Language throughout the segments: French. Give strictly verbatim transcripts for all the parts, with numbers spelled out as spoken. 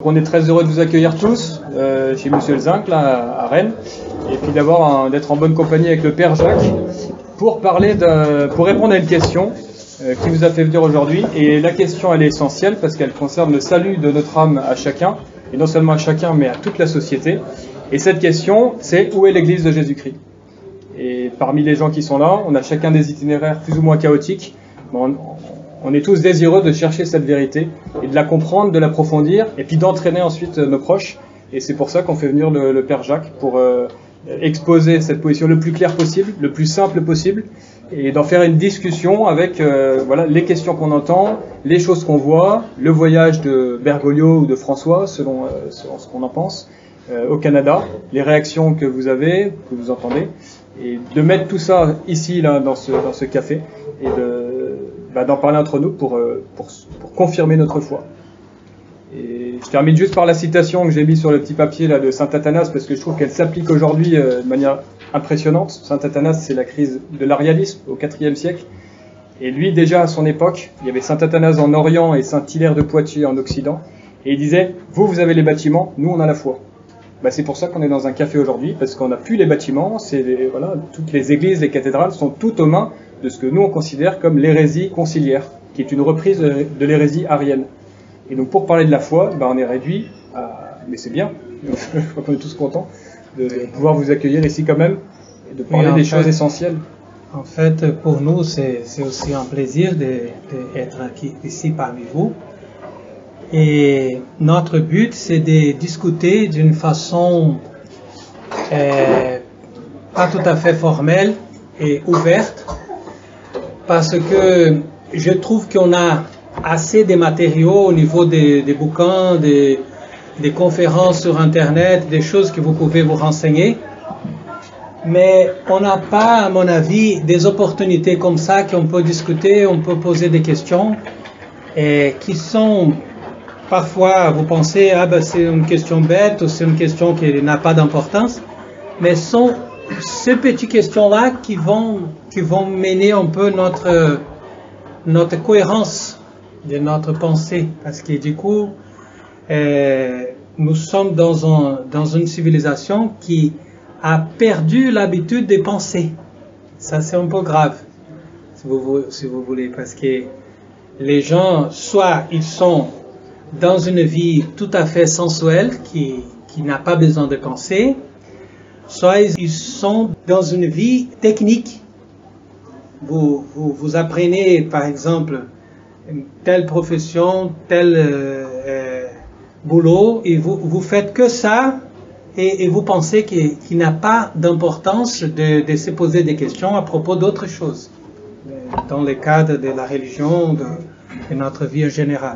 on est très heureux de vous accueillir tous euh, chez Monsieur Le Zinc, là, à Rennes, et puis d'abord d'être en bonne compagnie avec le Père Jacques pour parler de, pour répondre à une question euh, qui vous a fait venir aujourd'hui. Et la question, elle est essentielle parce qu'elle concerne le salut de notre âme à chacun, et non seulement à chacun, mais à toute la société. Et cette question, c'est où est l'Église de Jésus-Christ? Et parmi les gens qui sont là, on a chacun des itinéraires plus ou moins chaotiques. On, on est tous désireux de chercher cette vérité et de la comprendre, de l'approfondir, et puis d'entraîner ensuite nos proches. Et c'est pour ça qu'on fait venir le, le Père Jacques pour euh, exposer cette position le plus claire possible, le plus simple possible, et d'en faire une discussion avec euh, voilà, les questions qu'on entend, les choses qu'on voit, le voyage de Bergoglio ou de François, selon, euh, selon ce qu'on en pense, euh, au Canada, les réactions que vous avez, que vous entendez, et de mettre tout ça ici, là, dans ce, dans ce café, et de, bah, d'en parler entre nous pour, euh, pour, pour confirmer notre foi. Et je termine juste par la citation que j'ai mise sur le petit papier là, de saint Athanas, parce que je trouve qu'elle s'applique aujourd'hui euh, de manière impressionnante. Saint Athanas, c'est la crise de l'arianisme au quatrième siècle. Et lui, déjà à son époque, il y avait saint Athanas en Orient et saint Hilaire de Poitiers en Occident. Et il disait, vous, vous avez les bâtiments, nous, on a la foi. Bah, c'est pour ça qu'on est dans un café aujourd'hui, parce qu'on n'a plus les bâtiments. C'est les, voilà, toutes les églises, les cathédrales sont toutes aux mains de ce que nous, on considère comme l'hérésie conciliaire, qui est une reprise de l'hérésie arienne. Et donc pour parler de la foi, ben on est réduit à... Mais c'est bien, je crois qu'on est tous contents de pouvoir vous accueillir ici quand même, et de parler des fait, choses essentielles. En fait, pour nous, c'est aussi un plaisir d'être ici parmi vous. Et notre but, c'est de discuter d'une façon euh, pas tout à fait formelle et ouverte, parce que je trouve qu'on a assez de matériaux au niveau des, des bouquins, des, des conférences sur Internet, des choses que vous pouvez vous renseigner. Mais on n'a pas, à mon avis, des opportunités comme ça qu'on peut discuter, on peut poser des questions et qui sont parfois, vous pensez, ah ben c'est une question bête ou c'est une question qui n'a pas d'importance, mais sont ces petites questions-là qui vont, qui vont mener un peu notre, notre cohérence de notre pensée, parce que du coup, euh, nous sommes dans, un, dans une civilisation qui a perdu l'habitude de penser. Ça, c'est un peu grave, si vous, si vous voulez, parce que les gens, soit ils sont dans une vie tout à fait sensuelle, qui, qui n'a pas besoin de penser, soit ils sont dans une vie technique. Vous, vous, vous apprenez, par exemple, telle profession, tel euh, euh, boulot, et vous, vous faites que ça, et, et vous pensez qu'il qu'il n'a pas d'importance de, de se poser des questions à propos d'autres choses, dans le cadre de la religion, de, de notre vie en général.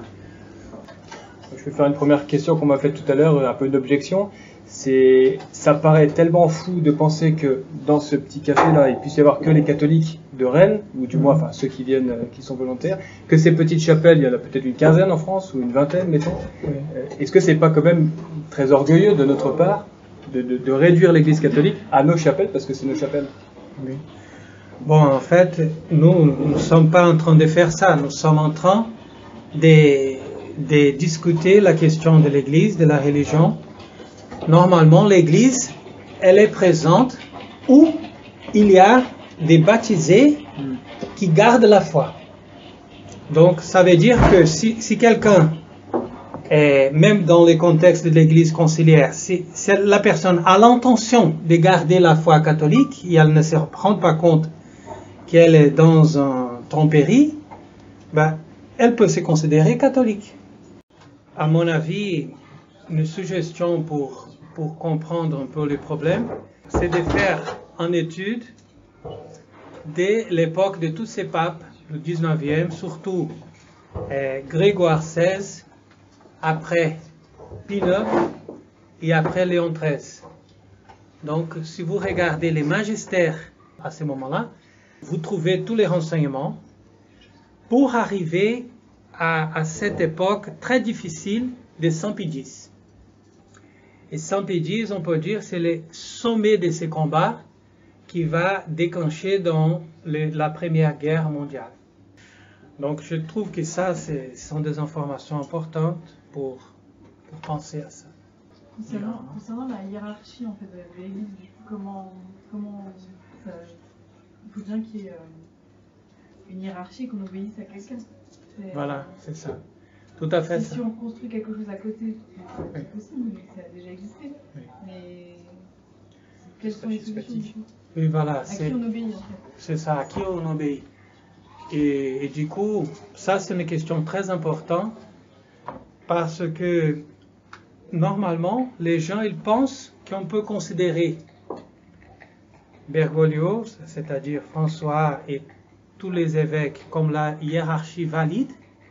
Je vais faire une première question qu'on m'a faite tout à l'heure, un peu une objection. C'est, ça paraît tellement fou de penser que dans ce petit café-là, il puisse y avoir que les catholiques de Rennes, ou du moins, enfin, ceux qui viennent, qui sont volontaires, que ces petites chapelles, il y en a peut-être une quinzaine en France, ou une vingtaine, mettons. Oui. Est-ce que c'est pas quand même très orgueilleux de notre part de, de, de réduire l'Église catholique à nos chapelles, parce que c'est nos chapelles? Oui. Bon, en fait, nous ne sommes pas en train de faire ça. Nous sommes en train de, de discuter la question de l'Église, de la religion. Normalement, l'Église, elle est présente où il y a des baptisés qui gardent la foi. Donc, ça veut dire que si, si quelqu'un, est, même dans le contexte de l'Église conciliaire, si, si la personne a l'intention de garder la foi catholique et elle ne se rend pas compte qu'elle est dans un tromperie, ben, elle peut se considérer catholique. À mon avis, une suggestion pour, pour comprendre un peu les problèmes, c'est de faire une étude dès l'époque de tous ces papes du dix-neuvième, surtout euh, Grégoire seize, après Pie neuf et après Léon treize. Donc, si vous regardez les magistères à ce moment-là, vous trouvez tous les renseignements pour arriver à, à cette époque très difficile de Saint Pie dix. Et Saint Pie dix, on peut dire, c'est le sommet de ces combats qui va déclencher dans le, la Première Guerre mondiale. Donc je trouve que ça, ce sont des informations importantes pour pour penser à ça. Concernant, concernant la hiérarchie en fait, de l'Église, du coup, comment, comment ça, il faut bien qu'il y ait euh, une hiérarchie, qu'on obéisse à quelqu'un. Voilà, c'est ça. Tout à fait. Si, ça. si on construit quelque chose à côté, c'est oui. possible, mais ça a déjà existé. Oui. Mais quelles sont les solutions du coup? Oui, voilà. À qui on obéit en fait? C'est ça, à qui on obéit. Et, et du coup, ça c'est une question très importante parce que normalement, les gens ils pensent qu'on peut considérer Bergoglio, c'est-à-dire François et tous les évêques, comme la hiérarchie valide,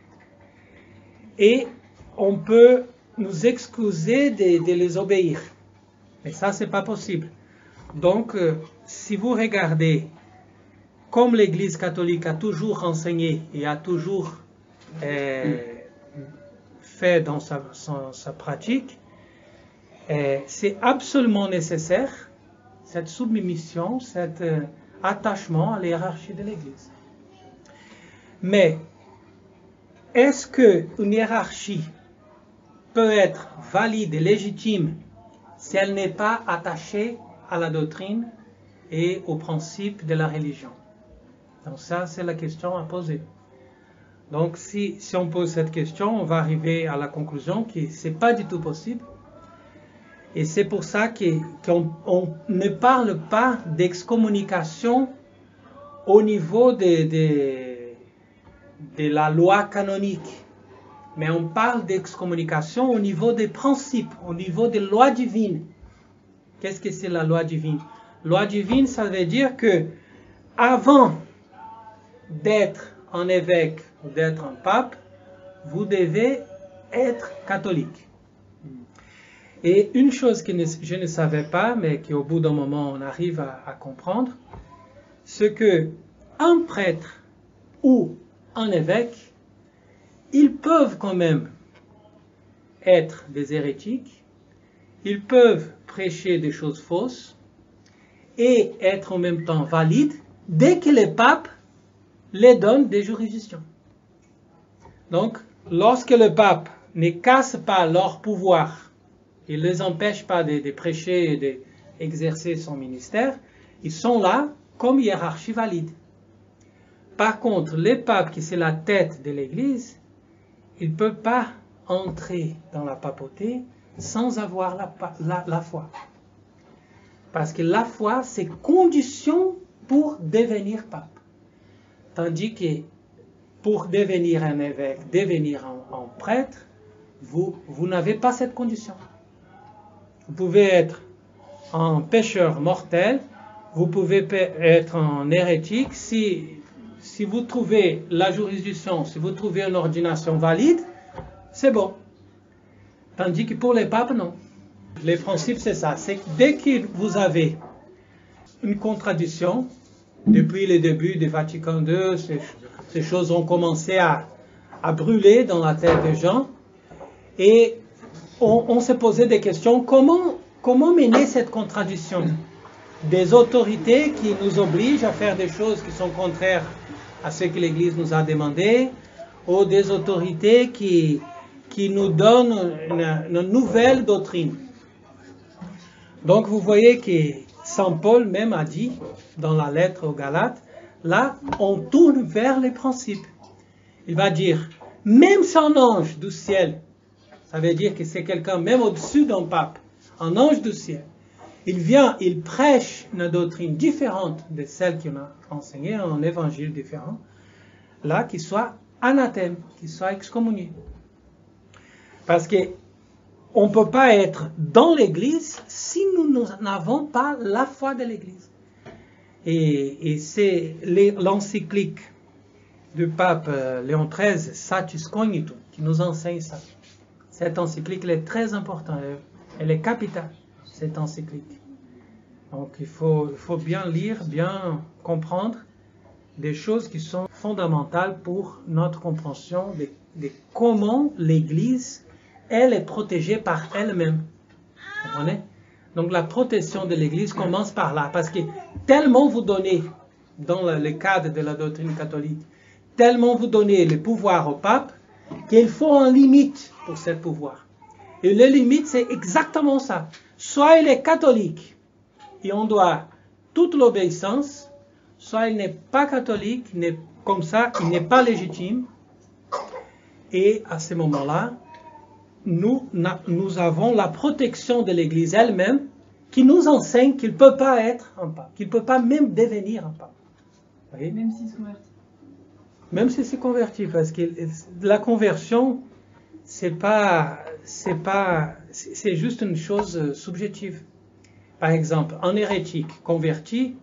et on peut nous excuser de, de les obéir. Mais ça, c'est pas possible. Donc, euh, si vous regardez comme l'Église catholique a toujours enseigné et a toujours euh, fait dans sa, sa, sa pratique, euh, c'est absolument nécessaire cette soumission, cet euh, attachement à la hiérarchie de l'Église. Mais est-ce qu'une hiérarchie peut être valide et légitime si elle n'est pas attachée à la doctrine et aux principes de la religion? Donc ça, c'est la question à poser. Donc si, si on pose cette question, on va arriver à la conclusion que ce n'est pas du tout possible. Et c'est pour ça que, qu'on on ne parle pas d'excommunication au niveau de, de, de la loi canonique. Mais on parle d'excommunication au niveau des principes, au niveau des lois divines. Qu'est-ce que c'est la loi divine? Loi divine, ça veut dire que avant d'être un évêque ou d'être un pape, vous devez être catholique. Et une chose que je ne savais pas, mais qu'au bout d'un moment on arrive à, à comprendre, c'est que un prêtre ou un évêque, ils peuvent quand même être des hérétiques, ils peuvent prêcher des choses fausses et être en même temps valides dès que les papes les donnent des juridictions. Donc, lorsque le pape ne casse pas leur pouvoir, il ne les empêche pas de, de prêcher et d'exercer son ministère, ils sont là comme hiérarchie valide. Par contre, les papes, qui c'est la tête de l'Église, ils ne peuvent pas entrer dans la papauté sans avoir la, la, la foi. Parce que la foi, c'est condition pour devenir pape. Tandis que pour devenir un évêque, devenir un, un prêtre, vous, vous n'avez pas cette condition. Vous pouvez être un pécheur mortel, vous pouvez être un hérétique. Si, si vous trouvez la juridiction, si vous trouvez une ordination valide, c'est bon. Tandis que pour les papes, non. Le principe, c'est ça. C'est que dès que vous avez une contradiction, depuis le début du Vatican deux, ces, ces choses ont commencé à, à brûler dans la tête des gens. Et on, on s'est posé des questions. Comment, comment mener cette contradiction? Des autorités qui nous obligent à faire des choses qui sont contraires à ce que l'Église nous a demandé, ou des autorités qui, qui nous donnent une, une nouvelle doctrine. Donc vous voyez que Saint Paul même a dit dans la lettre aux Galates, là on tourne vers les principes. Il va dire, même si un ange du ciel, ça veut dire que c'est quelqu'un même au-dessus d'un pape, un ange du ciel, il vient, il prêche une doctrine différente de celle qu'on a enseignée, un évangile différent, là qu'il soit anathème, qu'il soit excommunié. Parce que on ne peut pas être dans l'Église si nous n'avons pas la foi de l'Église. Et, et c'est l'encyclique du pape Léon treize, Satis Cognitum, qui nous enseigne ça. Cette encyclique elle est très importante, elle, elle est capitale, cette encyclique. Donc il faut, il faut bien lire, bien comprendre des choses qui sont fondamentales pour notre compréhension de, de comment l'Église elle est protégée par elle-même. Vous comprenez? Donc la protection de l'Église commence par là. Parce que tellement vous donnez, dans le, le cadre de la doctrine catholique, tellement vous donnez le pouvoir au pape, qu'il faut une limite pour ce pouvoir. Et les limites, c'est exactement ça. Soit il est catholique et on doit toute l'obéissance, soit il n'est pas catholique, n'est comme ça, il n'est pas légitime. Et à ce moment-là, nous, nous avons la protection de l'Église elle-même qui nous enseigne qu'il ne peut pas être un pape, qu'il ne peut pas même devenir un pape. Vous voyez? Même s'il se convertit. Même s'il s'est converti, parce que la conversion, c'est pas, c'est pas, c'est juste une chose subjective. Par exemple, un hérétique converti,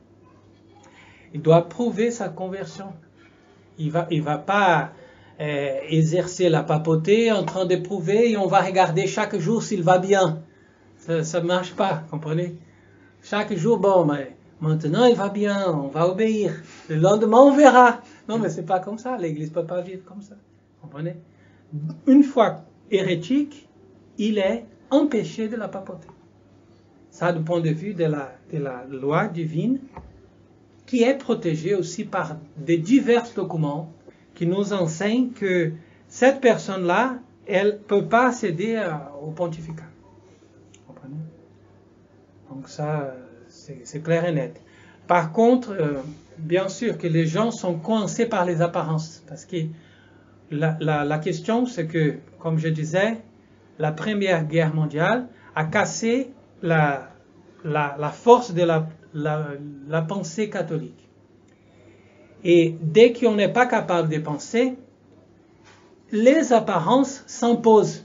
il doit prouver sa conversion. Il va, il va pas euh, exercer la papauté en train de prouver et on va regarder chaque jour s'il va bien. Ça ne marche pas, comprenez? Chaque jour, bon, mais maintenant il va bien, on va obéir. Le lendemain, on verra. Non, mais c'est pas comme ça. L'Église ne peut pas vivre comme ça. Comprenez? Une fois hérétique, il est empêché de la papauté. Ça, du point de vue de la, de la loi divine, qui est protégée aussi par des divers documents qui nous enseignent que cette personne-là, elle ne peut pas accéder à, au pontificat. Comprenez? Donc ça, c'est clair et net. Par contre, euh, bien sûr que les gens sont coincés par les apparences. Parce que la, la, la question, c'est que, comme je disais, la Première Guerre mondiale a cassé la, la, la force de la, la, la pensée catholique. Et dès qu'on n'est pas capable de penser, les apparences s'imposent.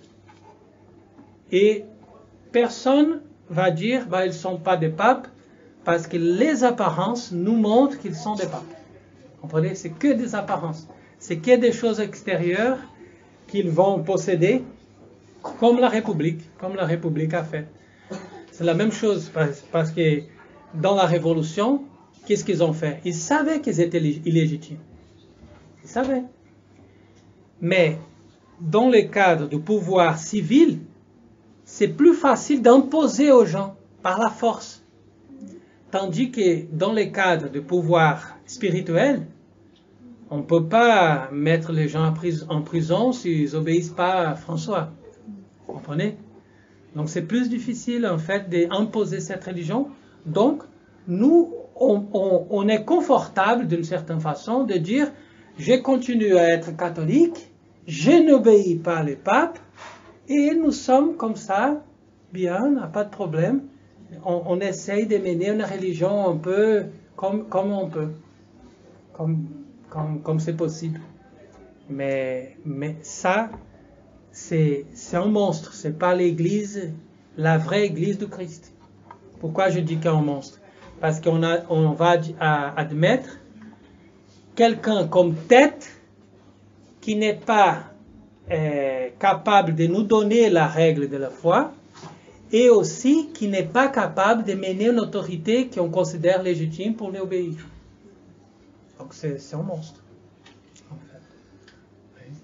Et personne va dire bah, ils ne sont pas des papes parce que les apparences nous montrent qu'ils sont des papes. Vous comprenez? C'est que des apparences. C'est que des choses extérieures qu'ils vont posséder, comme la République, comme la République a fait. C'est la même chose parce que dans la Révolution, qu'est-ce qu'ils ont fait? Ils savaient qu'ils étaient illégitimes. Ils savaient. Mais dans le cadre du pouvoir civil, c'est plus facile d'imposer aux gens par la force. Tandis que dans le cadre du pouvoir spirituel, on ne peut pas mettre les gens en prison s'ils n'obéissent pas à François. Vous comprenez? Donc c'est plus difficile en fait d'imposer cette religion. Donc nous, on, on, on est confortable d'une certaine façon de dire je continue à être catholique, je n'obéis pas les papes, et nous sommes comme ça, bien, n'a pas de problème. On, on essaye de mener une religion un peu comme, comme on peut, comme comme comme c'est possible. Mais, mais ça, c'est un monstre, c'est pas l'Église, la vraie Église du Christ. Pourquoi je dis qu'un monstre? Parce qu'on a, on va admettre quelqu'un comme tête qui n'est pas euh, capable de nous donner la règle de la foi et aussi qui n'est pas capable de mener une autorité qu'on considère légitime pour lui obéir. Donc c'est un monstre. En fait. Oui.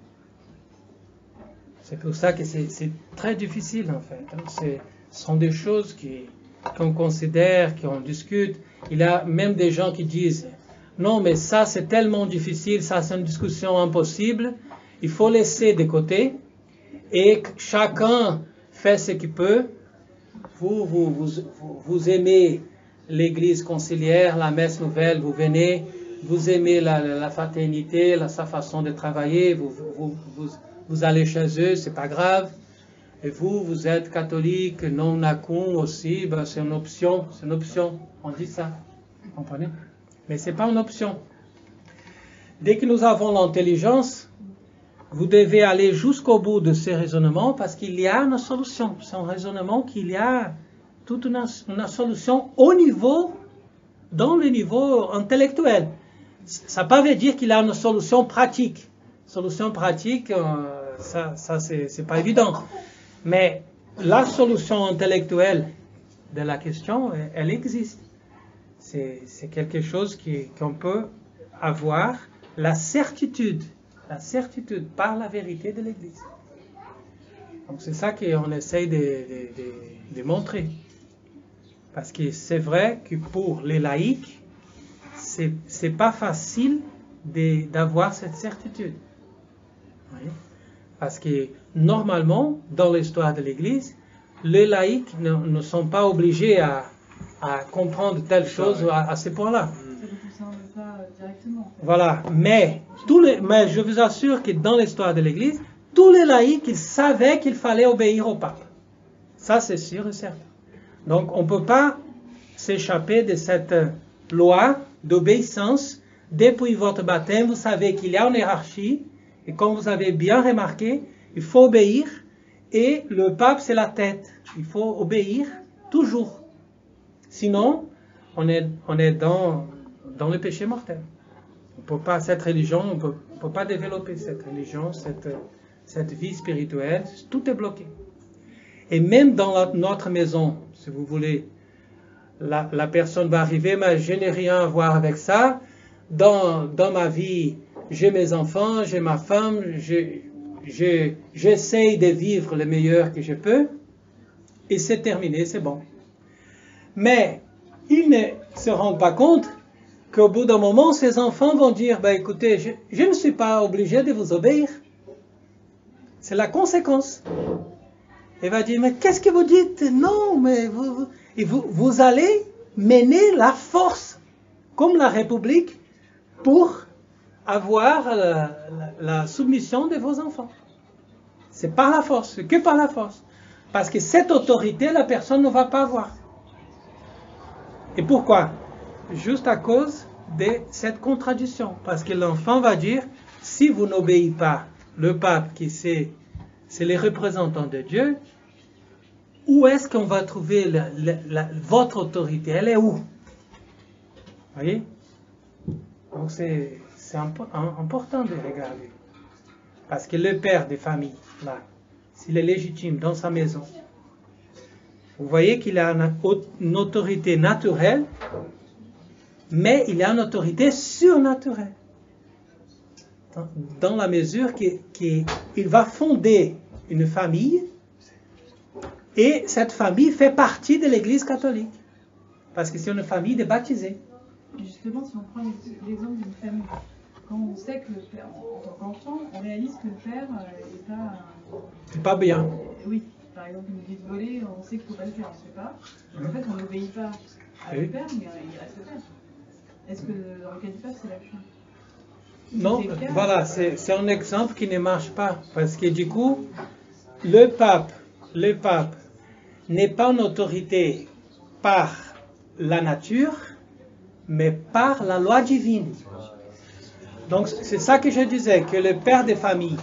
C'est pour ça que c'est très difficile en fait. Ce sont des choses qu'on considère, qu'on discute. Il y a même des gens qui disent non mais ça c'est tellement difficile, ça c'est une discussion impossible, il faut laisser de côté et chacun fait ce qu'il peut. Vous, vous, vous, vous aimez l'église conciliaire, la messe nouvelle, vous venez, vous aimez la, la fraternité, la, sa façon de travailler, vous, vous, vous, vous allez chez eux, c'est pas grave. Et vous, vous êtes catholique, non nacum aussi, ben c'est une option, c'est une option, on dit ça, vous comprenez? Mais ce n'est pas une option. Dès que nous avons l'intelligence, vous devez aller jusqu'au bout de ces raisonnements parce qu'il y a une solution. C'est un raisonnement qu'il y a toute une, une solution au niveau, dans le niveau intellectuel. Ça ne veut pas dire qu'il y a une solution pratique. Solution pratique, euh, ça, ça c'est pas évident. Mais la solution intellectuelle de la question, elle existe. C'est quelque chose qu'on peut avoir la certitude, la certitude par la vérité de l'Église. Donc c'est ça qu'on essaye de, de, de, de montrer. Parce que c'est vrai que pour les laïcs, c'est c'est pas facile d'avoir cette certitude. Oui. Parce que normalement, dans l'histoire de l'Église, les laïcs ne, ne sont pas obligés à, à comprendre telle chose à, à ce point-là. Ça ne vous concerne pas directement. En fait. Voilà, mais, tous les, mais je vous assure que dans l'histoire de l'Église, tous les laïcs, ils savaient qu'il fallait obéir au pape. Ça, c'est sûr et certain. Donc, on ne peut pas s'échapper de cette loi d'obéissance. Depuis votre baptême, vous savez qu'il y a une hiérarchie, et comme vous avez bien remarqué, il faut obéir, et le pape, c'est la tête. Il faut obéir toujours. Sinon, on est, on est dans, dans le péché mortel. On peut pas, cette religion, on peut, ne peut pas développer cette religion, cette, cette vie spirituelle, tout est bloqué. Et même dans la, notre maison, si vous voulez, la, la personne va arriver, mais je n'ai rien à voir avec ça. Dans, dans ma vie, j'ai mes enfants, j'ai ma femme, j'ai, j'ai, j'essaye de vivre le meilleur que je peux, et c'est terminé, c'est bon. Mais ils ne se rendent pas compte qu'au bout d'un moment, ces enfants vont dire, ben, écoutez, je, je ne suis pas obligé de vous obéir. C'est la conséquence. Il va dire, mais qu'est-ce que vous dites? Non, mais vous, vous, et vous, vous allez mener la force, comme la République, pour avoir la, la, la soumission de vos enfants. C'est par la force, c'est que par la force. Parce que cette autorité, la personne ne va pas avoir. Et pourquoi? Juste à cause de cette contradiction. Parce que l'enfant va dire, si vous n'obéissez pas le pape, qui c'est, c'est les représentants de Dieu, où est-ce qu'on va trouver la, la, la, votre autorité? Elle est où? Vous voyez? Donc c'est, c'est impo- important de regarder. Parce que le père des familles, là, s'il est légitime dans sa maison, vous voyez qu'il a une, une autorité naturelle, mais il a une autorité surnaturelle. Dans, dans la mesure qu'il va fonder une famille, et cette famille fait partie de l'Église catholique. Parce que c'est une famille de baptisés. Justement, si on prend l'exemple d'une famille, quand on sait que le père, en tant qu'enfant, on réalise que le père n'est pas... C'est pas bien. Oui, par exemple, une vie de voler, on sait qu'il ne faut pas le faire, on ne sait pas. Donc, en fait, on n'obéit pas à Oui. le père, mais il reste le père. Est-ce que dans le cas du pape, c'est la même chose? Non, C'est clair, voilà, c'est, c'est un exemple qui ne marche pas. Parce que du coup, le pape, le pape n'est pas une autorité par la nature, mais par la loi divine. Donc c'est ça que je disais, que le père de famille,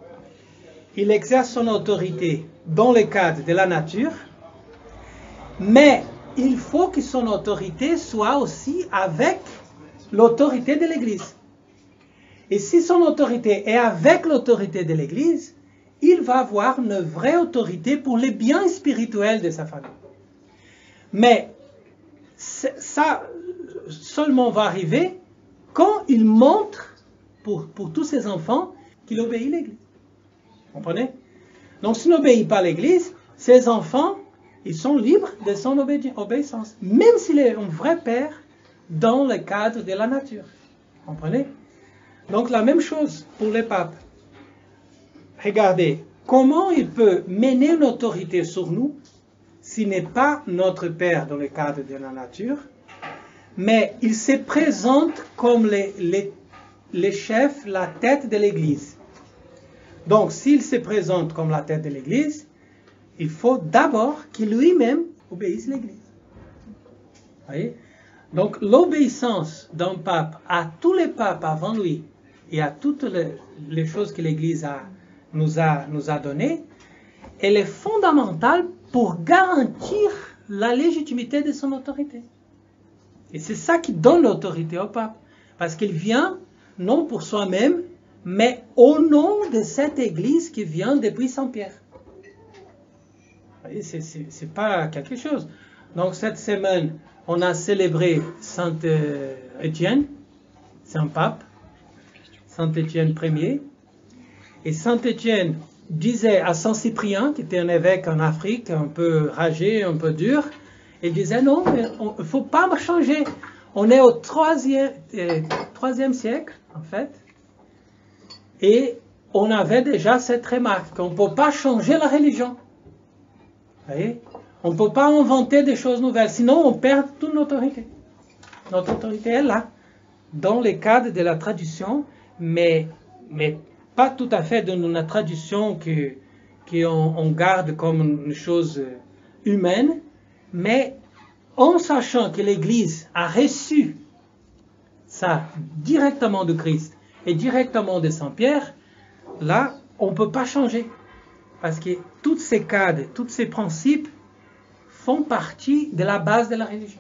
il exerce son autorité dans le cadre de la nature, mais il faut que son autorité soit aussi avec l'autorité de l'Église. Et si son autorité est avec l'autorité de l'Église, il va avoir une vraie autorité pour les biens spirituels de sa famille. Mais ça seulement va arriver quand il montre pour, pour tous ses enfants qu'il obéit l'Église. Vous comprenez? Donc s'il n'obéit pas l'Église, ses enfants, ils sont libres de son obéi- obéissance, même s'il est un vrai père dans le cadre de la nature. Vous comprenez? Donc la même chose pour les papes. Regardez, comment il peut mener une autorité sur nous s'il n'est pas notre père dans le cadre de la nature, mais il se présente comme les, les, les chefs, la tête de l'Église. Donc s'il se présente comme la tête de l'Église, il faut d'abord qu'il lui-même obéisse l'Église. Voyez? Donc l'obéissance d'un pape à tous les papes avant lui et à toutes les, les choses que l'Église a, nous, a, nous a données, elle est fondamentale pour garantir la légitimité de son autorité. Et c'est ça qui donne l'autorité au pape. Parce qu'il vient, non pour soi-même, mais au nom de cette Église qui vient depuis Saint-Pierre. C'est, c'est, c'est pas quelque chose. Donc cette semaine, on a célébré Saint Étienne, Saint Pape, Saint Étienne Ier. Et Saint Étienne disait à Saint Cyprien, qui était un évêque en Afrique, un peu ragé, un peu dur, il disait non, il ne faut pas changer. On est au troisième, euh, troisième siècle, en fait, et on avait déjà cette remarque qu'on ne peut pas changer la religion. Vous voyez? On ne peut pas inventer des choses nouvelles, sinon on perd toute notre autorité. Notre autorité est là, dans le cadre de la tradition, mais, mais pas tout à fait dans une tradition que, qu'on on garde comme une chose humaine, mais en sachant que l'Église a reçu ça directement de Christ et directement de Saint-Pierre, là, on ne peut pas changer. Parce que tous ces cadres, tous ces principes font partie de la base de la religion.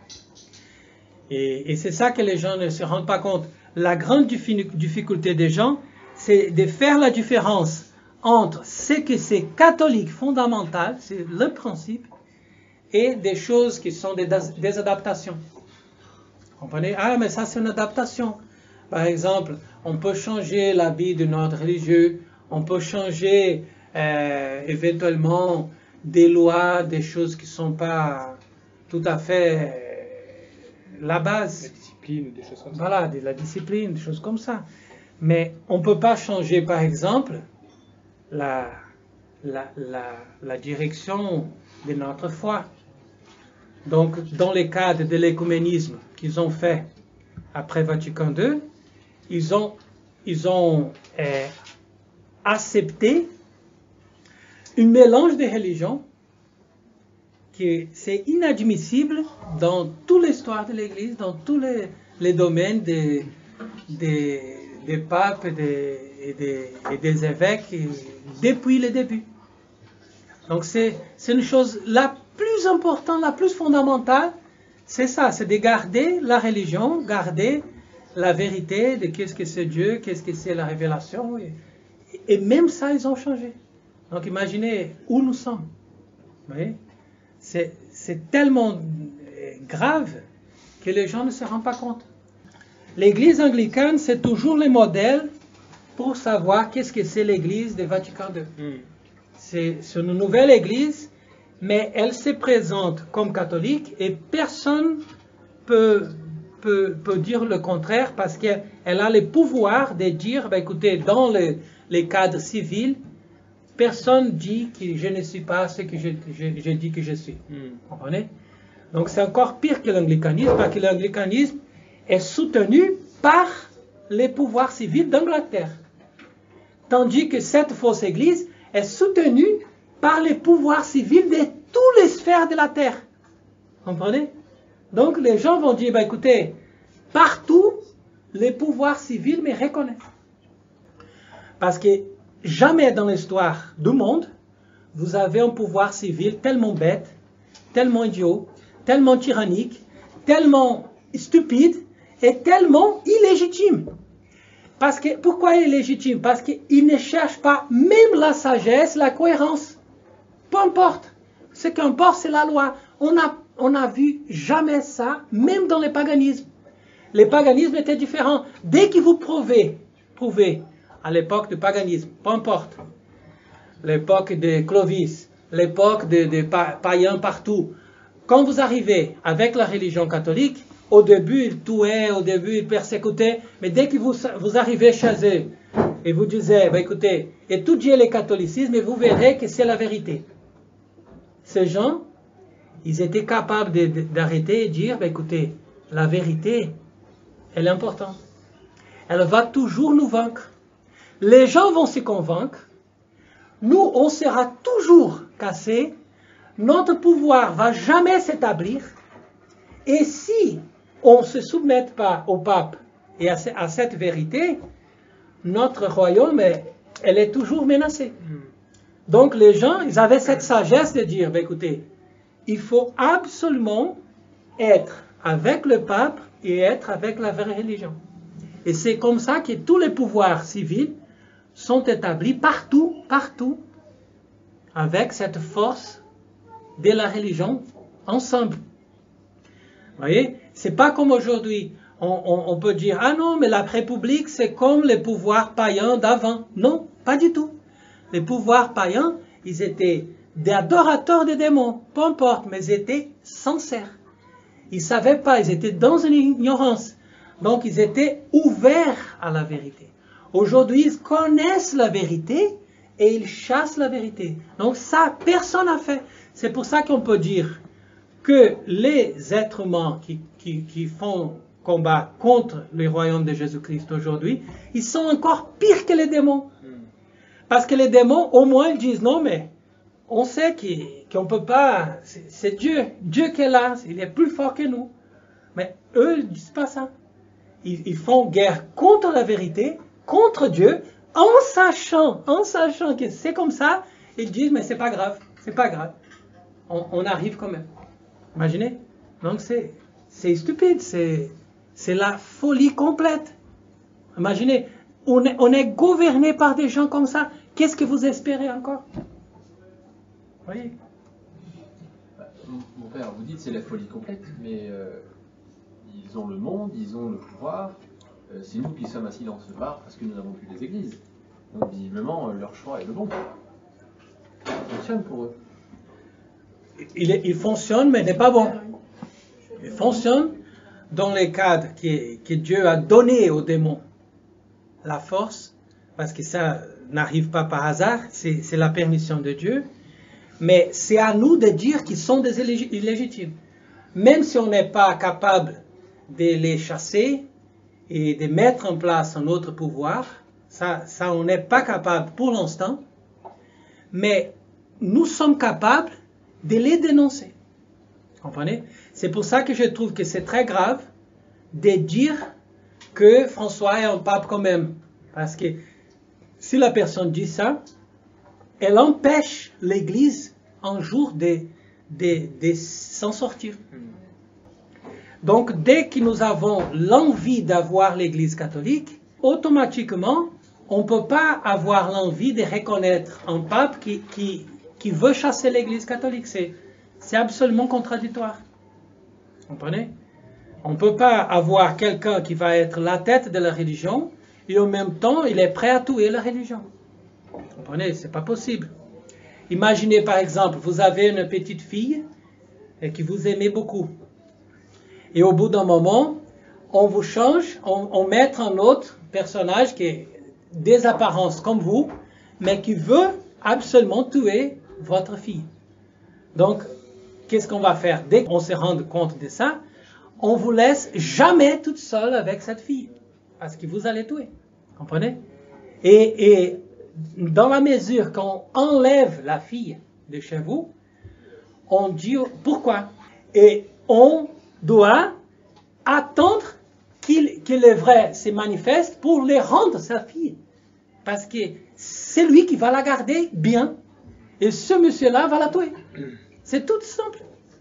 Et, et c'est ça que les gens ne se rendent pas compte. La grande difficulté des gens, c'est de faire la différence entre ce que c'est catholique fondamental, c'est le principe, et des choses qui sont des, des adaptations. Vous comprenez? Ah, mais ça c'est une adaptation. Par exemple, on peut changer l'habit de notre religieux, on peut changer euh, éventuellement des lois, des choses qui ne sont pas tout à fait euh, la base. La discipline, des choses comme ça. Voilà, de la discipline, des choses comme ça. Mais on ne peut pas changer, par exemple, la, la, la, la direction de notre foi. Donc, dans le cadre de l'écuménisme qu'ils ont fait après Vatican deux, ils ont, ils ont euh, accepté un mélange de religions qui c'est inadmissible dans toute l'histoire de l'Église, dans tous les, les domaines des, des, des papes et des, et des, et des évêques et depuis le début. Donc c'est une chose la plus importante, la plus fondamentale, c'est ça, c'est de garder la religion, garder la vérité de qu'est-ce que c'est Dieu, qu'est-ce que c'est la révélation. Et, et même ça, ils ont changé. Donc imaginez où nous sommes. Vous voyez? C'est tellement grave que les gens ne se rendent pas compte. L'Église anglicane, c'est toujours le modèle pour savoir qu'est-ce que c'est l'Église de Vatican deux. Mm. C'est une nouvelle Église, mais elle se présente comme catholique et personne peut, peut, peut dire le contraire parce qu'elle a le pouvoir de dire, ben, écoutez, dans le, les cadres civils, personne dit que je ne suis pas ce que je, je, je dis que je suis. Mm. Vous comprenez? Donc c'est encore pire que l'anglicanisme, parce que l'anglicanisme est soutenu par les pouvoirs civils d'Angleterre. Tandis que cette fausse église est soutenue par les pouvoirs civils de toutes les sphères de la terre. Vous comprenez? Donc les gens vont dire, bah, écoutez, partout, les pouvoirs civils me reconnaissent. Parce que jamais dans l'histoire du monde, vous avez un pouvoir civil tellement bête, tellement idiot, tellement tyrannique, tellement stupide et tellement illégitime. Parce que, pourquoi il est légitime? Parce qu'il ne cherche pas même la sagesse, la cohérence. Peu importe. Ce qui importe, c'est la loi. On a, on a vu jamais ça, même dans le paganisme. Le paganisme était différent. Dès que vous prouvez, prouvez, à l'époque du paganisme, peu importe, l'époque de Clovis, l'époque des de pa païens partout, quand vous arrivez avec la religion catholique, au début ils tuaient, au début ils persécutaient, mais dès que vous, vous arrivez chez eux et vous disiez, bah, écoutez, étudiez le catholicisme et vous verrez que c'est la vérité. Ces gens, ils étaient capables d'arrêter et dire, bah, écoutez, la vérité, elle est importante. Elle va toujours nous vaincre. Les gens vont se convaincre. Nous, on sera toujours cassés. Notre pouvoir ne va jamais s'établir. Et si on ne se soumet pas au pape et à, à cette vérité, notre royaume, elle est toujours menacée. Donc les gens, ils avaient cette sagesse de dire, ben, écoutez, il faut absolument être avec le pape et être avec la vraie religion. Et c'est comme ça que tous les pouvoirs civils sont établis partout, partout, avec cette force de la religion ensemble. Vous voyez, c'est pas comme aujourd'hui. On, on, on peut dire, ah non, mais la République, c'est comme les pouvoirs païens d'avant. Non, pas du tout. Les pouvoirs païens, ils étaient des adorateurs des démons, peu importe, mais ils étaient sincères. Ils ne savaient pas, ils étaient dans une ignorance. Donc, ils étaient ouverts à la vérité. Aujourd'hui, ils connaissent la vérité et ils chassent la vérité. Donc ça, personne n'a fait. C'est pour ça qu'on peut dire que les êtres humains qui, qui, qui font combat contre le royaume de Jésus-Christ aujourd'hui, ils sont encore pires que les démons. Parce que les démons, au moins, ils disent non, mais on sait qu'on ne peut pas, c'est Dieu, Dieu qui est là, il est plus fort que nous. Mais eux, ils ne disent pas ça. Ils, ils font guerre contre la vérité, contre Dieu, en sachant, en sachant que c'est comme ça, ils disent, mais c'est pas grave, c'est pas grave. On, on arrive quand même. Imaginez? Donc c'est, c'est stupide, c'est, c'est la folie complète. Imaginez, on est, on est gouverné par des gens comme ça. Qu'est-ce que vous espérez encore? Oui. Mon père, vous dites c'est la folie complète, mais euh, ils ont le monde, ils ont le pouvoir. Euh, c'est nous qui sommes assis dans ce bar parce que nous n'avons plus les églises. Donc visiblement, euh, leur choix est le bon. Ça fonctionne pour eux. Il, est, il fonctionne, mais il n'est pas bon. Il fonctionne dans les cadres que, que Dieu a donné aux démons. La force, parce que ça n'arrive pas par hasard, c'est, c'est la permission de Dieu. Mais c'est à nous de dire qu'ils sont des illégitimes. Même si on n'est pas capable de les chasser et de mettre en place un autre pouvoir, ça, ça on n'est pas capable pour l'instant, mais nous sommes capables de les dénoncer. Vous comprenez? C'est pour ça que je trouve que c'est très grave de dire que François est un pape quand même. Parce que si la personne dit ça, elle empêche l'Église un jour de, de, de s'en sortir. Donc, dès que nous avons l'envie d'avoir l'Église catholique, automatiquement, on ne peut pas avoir l'envie de reconnaître un pape qui, qui, qui veut chasser l'Église catholique. C'est, c'est absolument contradictoire. Vous comprenez? On ne peut pas avoir quelqu'un qui va être la tête de la religion et en même temps, il est prêt à tuer la religion. Vous comprenez? C'est pas possible. Imaginez par exemple, vous avez une petite fille qui vous aimez beaucoup. Et au bout d'un moment, on vous change, on, on met un autre personnage qui est des apparences comme vous, mais qui veut absolument tuer votre fille. Donc, qu'est-ce qu'on va faire? Dès qu'on se rend compte de ça, on vous laisse jamais toute seule avec cette fille, parce que vous allez tuer. Comprenez? Et, et dans la mesure qu'on enlève la fille de chez vous, on dit pourquoi? Et on doit attendre qu'il, que le vrai se manifeste pour les rendre sa fille. Parce que c'est lui qui va la garder bien. Et ce monsieur-là va la tuer. C'est tout simple.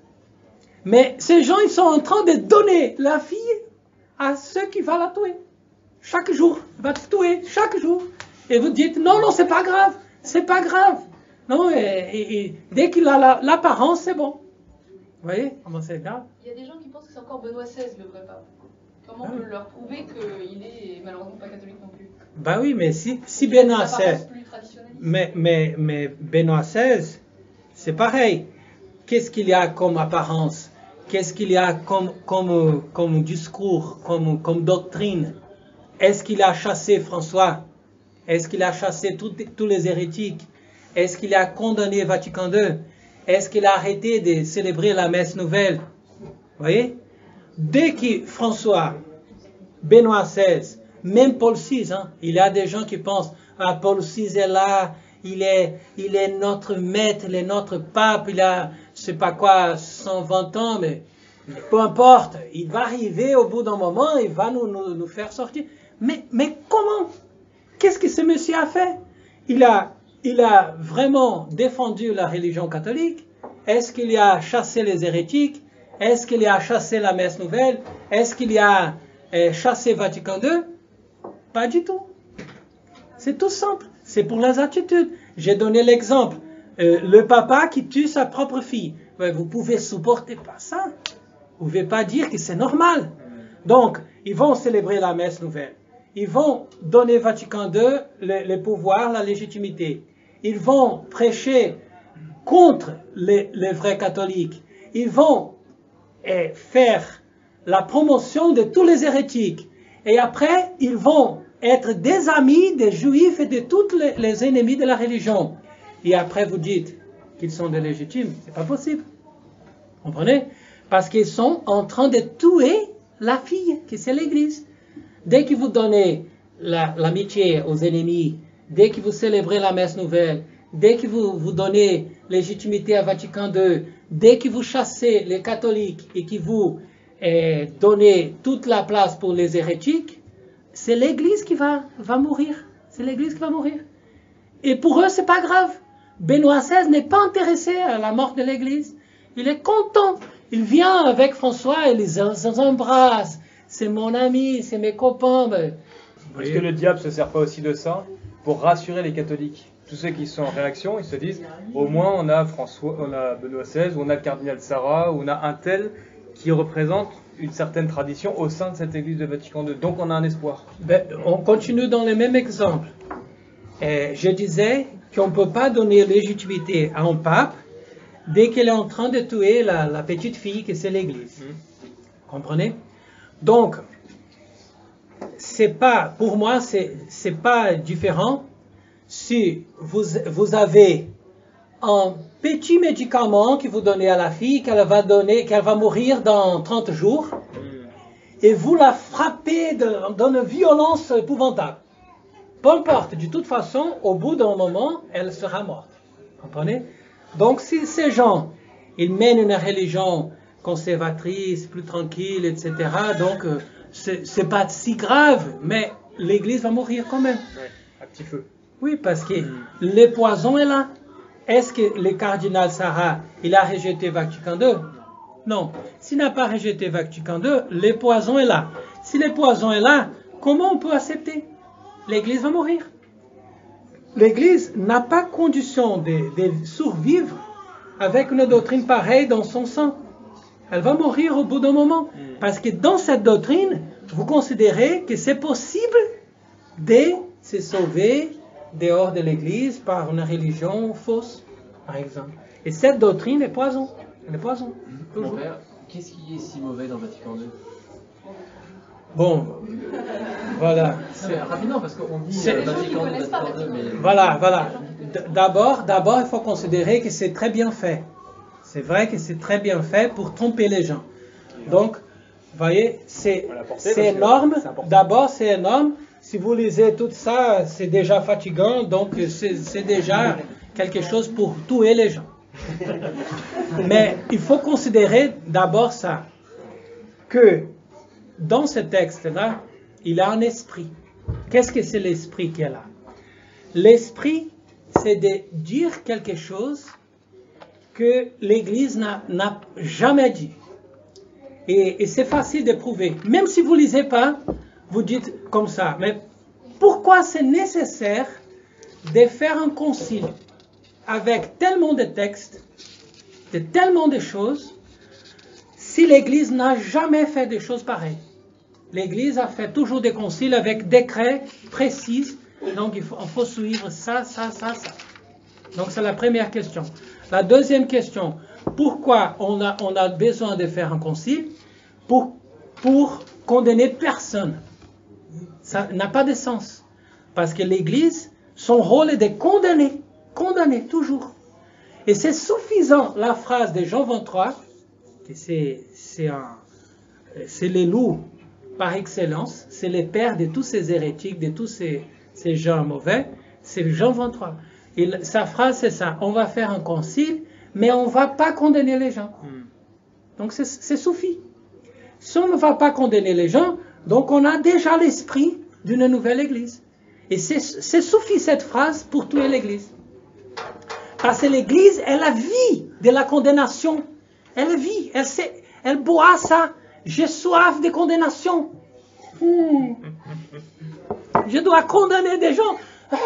Mais ces gens, ils sont en train de donner la fille à ceux qui vont la tuer. Chaque jour, il va te tuer, chaque jour. Et vous dites, non, non, c'est pas grave, c'est pas grave. Non, et, et, et dès qu'il a la, l'apparence, c'est bon. Vous voyez comment c'est grave? Il y a des gens qui pensent que c'est encore Benoît seize le vrai pape. Comment on peut leur prouver qu'il est malheureusement pas catholique non plus? Ben oui, mais si, si Benoît seize, mais, mais, mais Benoît seize, c'est pareil. Qu'est-ce qu'il y a comme apparence? Qu'est-ce qu'il y a comme, comme, comme discours, comme, comme doctrine? Est-ce qu'il a chassé François? Est-ce qu'il a chassé tout, tous les hérétiques? Est-ce qu'il a condamné Vatican deux? Est-ce qu'il a arrêté de célébrer la messe nouvelle? Vous voyez? Dès que François, Benoît seize, même Paul six, hein, il y a des gens qui pensent, ah, Paul six est là, il est, il est notre maître, il est notre pape, il a, je sais pas quoi, cent vingt ans, mais peu importe, il va arriver au bout d'un moment, il va nous, nous, nous faire sortir. Mais, mais comment? Qu'est-ce que ce monsieur a fait? Il a, il a vraiment défendu la religion catholique? Est-ce qu'il a chassé les hérétiques? Est-ce qu'il a chassé la messe nouvelle? Est-ce qu'il a euh, chassé Vatican deux? Pas du tout. C'est tout simple. C'est pour les attitudes. J'ai donné l'exemple. Euh, le papa qui tue sa propre fille. Ouais, vous pouvez supporter pas ça. Vous ne pouvez pas dire que c'est normal. Donc, ils vont célébrer la messe nouvelle. Ils vont donner Vatican deux le, le pouvoir, la légitimité. Ils vont prêcher contre les, les vrais catholiques. Ils vont eh, faire la promotion de tous les hérétiques. Et après, ils vont être des amis des juifs et de tous les, les ennemis de la religion. Et après vous dites qu'ils sont des légitimes, c'est pas possible. Comprenez? Parce qu'ils sont en train de tuer la fille, qui c'est l'Église. Dès que vous donnez la, l'amitié aux ennemis, dès que vous célébrez la messe nouvelle, dès que vous, vous donnez légitimité à Vatican deux, dès que vous chassez les catholiques et que vous eh, donnez toute la place pour les hérétiques, c'est l'Église qui va, va mourir. C'est l'Église qui va mourir. Et pour eux, c'est pas grave. Benoît seize n'est pas intéressé à la mort de l'Église. Il est content. Il vient avec François et les embrasse. C'est mon ami, c'est mes copains. Est-ce que le diable se sert pas aussi de ça pour rassurer les catholiques? Tous ceux qui sont en réaction, ils se disent, au moins on a François, on a Benoît seize, on a le cardinal Sarah, on a un tel qui représente une certaine tradition au sein de cette église de Vatican deux. Donc on a un espoir. Ben, on continue dans le même exemple. Et je disais qu'on ne peut pas donner légitimité à un pape dès qu'il est en train de tuer la, la petite fille que c'est l'église. Mmh. Comprenez? Donc, c'est pas, pour moi, c'est, c'est pas différent si vous, vous avez un petit médicament que vous donnez à la fille, qu'elle va donner, qu'elle va mourir dans trente jours, et vous la frappez d'une violence épouvantable. Peu importe, de toute façon, au bout d'un moment, elle sera morte. Comprenez? Donc, si ces gens, ils mènent une religion conservatrice, plus tranquille, et cetera, donc, euh, c'est, c'est pas si grave, mais l'Église va mourir quand même. Ouais, à petit feu. Oui, parce que mmh. le poison est là. Est-ce que le cardinal Sarah, il a rejeté Vatican deux? Non. S'il n'a pas rejeté Vatican deux, le poison est là. Si le poison est là, comment on peut accepter? L'Église va mourir. L'Église n'a pas condition de, de survivre avec une doctrine pareille dans son sang. Elle va mourir au bout d'un moment. Parce que dans cette doctrine, vous considérez que c'est possible de se sauver dehors de l'Église par une religion fausse, par exemple. Et cette doctrine est poison. Elle est poison. Mon père, qu'est-ce qui est si mauvais dans Vatican deux? Bon, voilà. C'est rapidement, parce qu'on dit euh, Vatican deux, Vatican deux, mais... Voilà, voilà. D'abord, d'abord, il faut considérer que c'est très bien fait. C'est vrai que c'est très bien fait pour tromper les gens. Donc, vous voyez, c'est, c'est énorme. D'abord, c'est énorme. Si vous lisez tout ça, c'est déjà fatigant. Donc, c'est, c'est déjà quelque chose pour tuer les gens. Mais il faut considérer d'abord ça, que dans ce texte-là, il a un esprit. Qu'est-ce que c'est l'esprit qu'il a? L'esprit, c'est de dire quelque chose que l'Église n'a, n'a jamais dit. Et, et c'est facile de prouver. Même si vous ne lisez pas, vous dites comme ça. Mais pourquoi c'est nécessaire de faire un concile avec tellement de textes, de tellement de choses, si l'Église n'a jamais fait des choses pareilles? L'Église a fait toujours des conciles avec décrets précis. Donc il faut, il faut suivre ça, ça, ça, ça. Donc c'est la première question. La deuxième question, pourquoi on a, on a besoin de faire un concile? Pour, pour condamner personne. Ça n'a pas de sens. Parce que l'Église, son rôle est de condamner. Condamner, toujours. Et c'est suffisant, la phrase de Jean vingt-trois, que c'est, c'est, un, c'est les loups par excellence, c'est le père de tous ces hérétiques, de tous ces, ces gens mauvais, c'est Jean vingt-trois. Et sa phrase, c'est ça, on va faire un concile, mais on ne va pas condamner les gens. Mm. Donc c'est, c'est suffit. Si on ne va pas condamner les gens, donc on a déjà l'esprit d'une nouvelle Église. Et c'est, c'est suffit cette phrase pour tuer l'Église. Parce que l'Église, elle a vie de la condamnation. Elle vit, elle, sait, elle boit ça. J'ai soif de condamnation. Hmm. Je dois condamner des gens.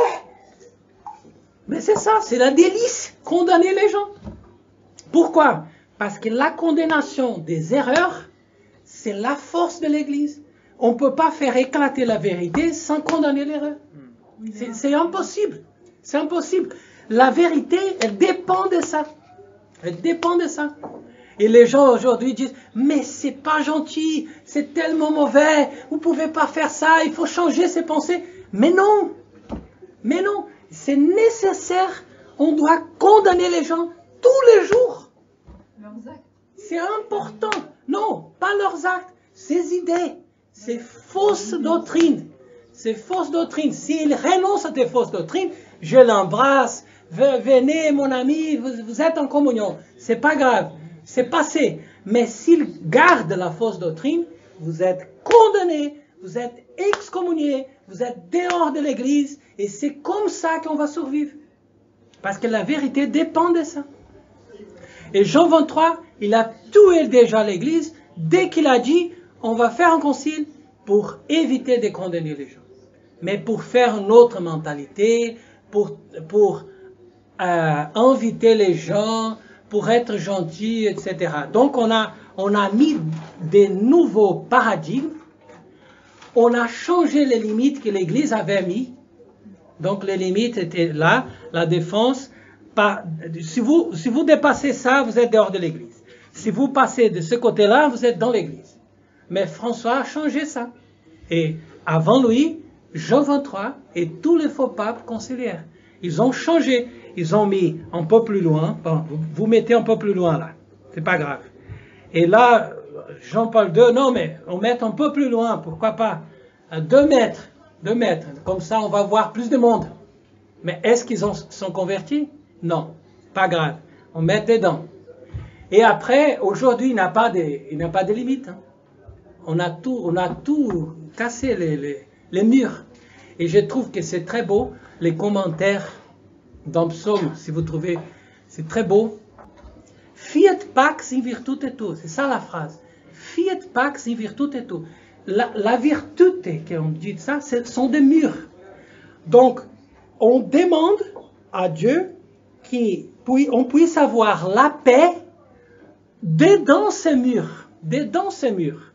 Mais c'est ça, c'est la délice, condamner les gens. Pourquoi? Parce que la condamnation des erreurs, c'est la force de l'Église. On ne peut pas faire éclater la vérité sans condamner l'erreur. C'est, c'est impossible. C'est impossible. La vérité, elle dépend de ça. Elle dépend de ça. Et les gens aujourd'hui disent, mais c'est pas gentil, c'est tellement mauvais, vous pouvez pas faire ça, il faut changer ses pensées. Mais non, mais non, c'est nécessaire, on doit condamner les gens tous les jours. Leurs actes. C'est important. Non, pas leurs actes, ces idées, ces fausses doctrines. Ces fausses doctrines. S'ils renoncent à des fausses doctrines, je l'embrasse. Venez, mon ami, vous, vous êtes en communion. C'est pas grave, c'est passé. Mais s'ils gardent la fausse doctrine, vous êtes condamnés, vous êtes excommuniés, vous êtes dehors de l'Église. Et c'est comme ça qu'on va survivre. Parce que la vérité dépend de ça. Et Jean vingt-trois, il a tué déjà l'Église dès qu'il a dit, on va faire un concile pour éviter de condamner les gens. Mais pour faire une autre mentalité, pour, pour euh, inviter les gens, pour être gentil, et cetera. Donc on a, on a mis des nouveaux paradigmes, on a changé les limites que l'Église avait mis. Donc les limites étaient là, la défense. Par, si, vous, si vous dépassez ça, vous êtes dehors de l'Église. Si vous passez de ce côté-là, vous êtes dans l'Église. Mais François a changé ça. Et avant lui, Jean vingt-trois et tous les faux papes conciliaires, ils ont changé. Ils ont mis un peu plus loin. Bon, vous, vous mettez un peu plus loin là. C'est pas grave. Et là, Jean-Paul deux, non mais on met un peu plus loin. Pourquoi pas à deux mètres. Deux mètres. Comme ça, on va voir plus de monde. Mais est-ce qu'ils ont, sont convertis? Non. Pas grave. On met dedans. Et après, aujourd'hui, il n'y a pas de, il n'y a pas de limite. Hein. On a tout, on a tout cassé les, les, les murs. Et je trouve que c'est très beau, les commentaires dans Psaume, si vous trouvez, c'est très beau. Fiat pax in virtute tu, c'est ça la phrase. Fiat pax in virtute tu. La, la virtute, qu'on dit ça, ce sont des murs. Donc, on demande à Dieu qu'on puisse avoir la paix dedans ces murs, dedans ces murs.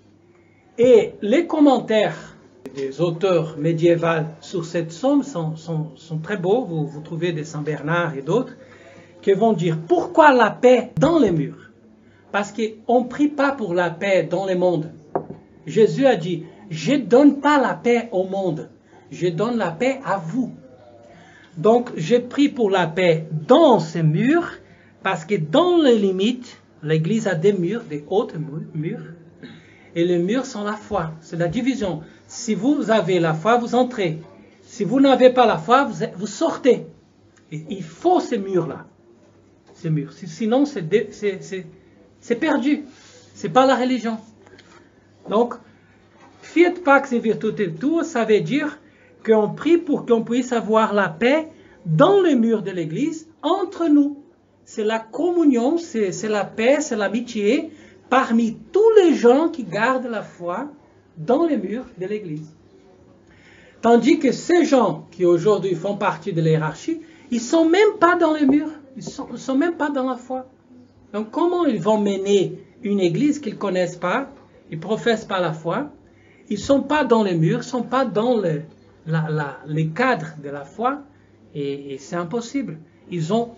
Et les commentaires des auteurs médiévaux sur cette psaume sont, sont, sont très beaux. Vous, vous trouvez des Saint Bernard et d'autres qui vont dire pourquoi la paix dans les murs. Parce qu'on ne prie pas pour la paix dans le monde. Jésus a dit, je ne donne pas la paix au monde, je donne la paix à vous. Donc, je prie pour la paix dans ces murs, parce que dans les limites, l'Église a des murs, des hautes murs, et les murs sont la foi, c'est la division. Si vous avez la foi, vous entrez. Si vous n'avez pas la foi, vous, vous sortez. Et il faut ces murs-là, ces murs. Sinon, c'est perdu. C'est pas la religion. Donc, fiat pax in virtute tuo, ça veut dire qu'on prie pour qu'on puisse avoir la paix dans les murs de l'Église, entre nous. C'est la communion, c'est la paix, c'est l'amitié parmi tous les gens qui gardent la foi dans les murs de l'Église. Tandis que ces gens qui aujourd'hui font partie de la hiérarchie, ils ne sont même pas dans les murs, ils ne sont, sont même pas dans la foi. Donc comment ils vont mener une Église qu'ils ne connaissent pas, ils ne professent pas la foi, ils ne sont pas dans les murs, ils ne sont pas dans le, la, la, les cadres de la foi, et, et c'est impossible. Ils ont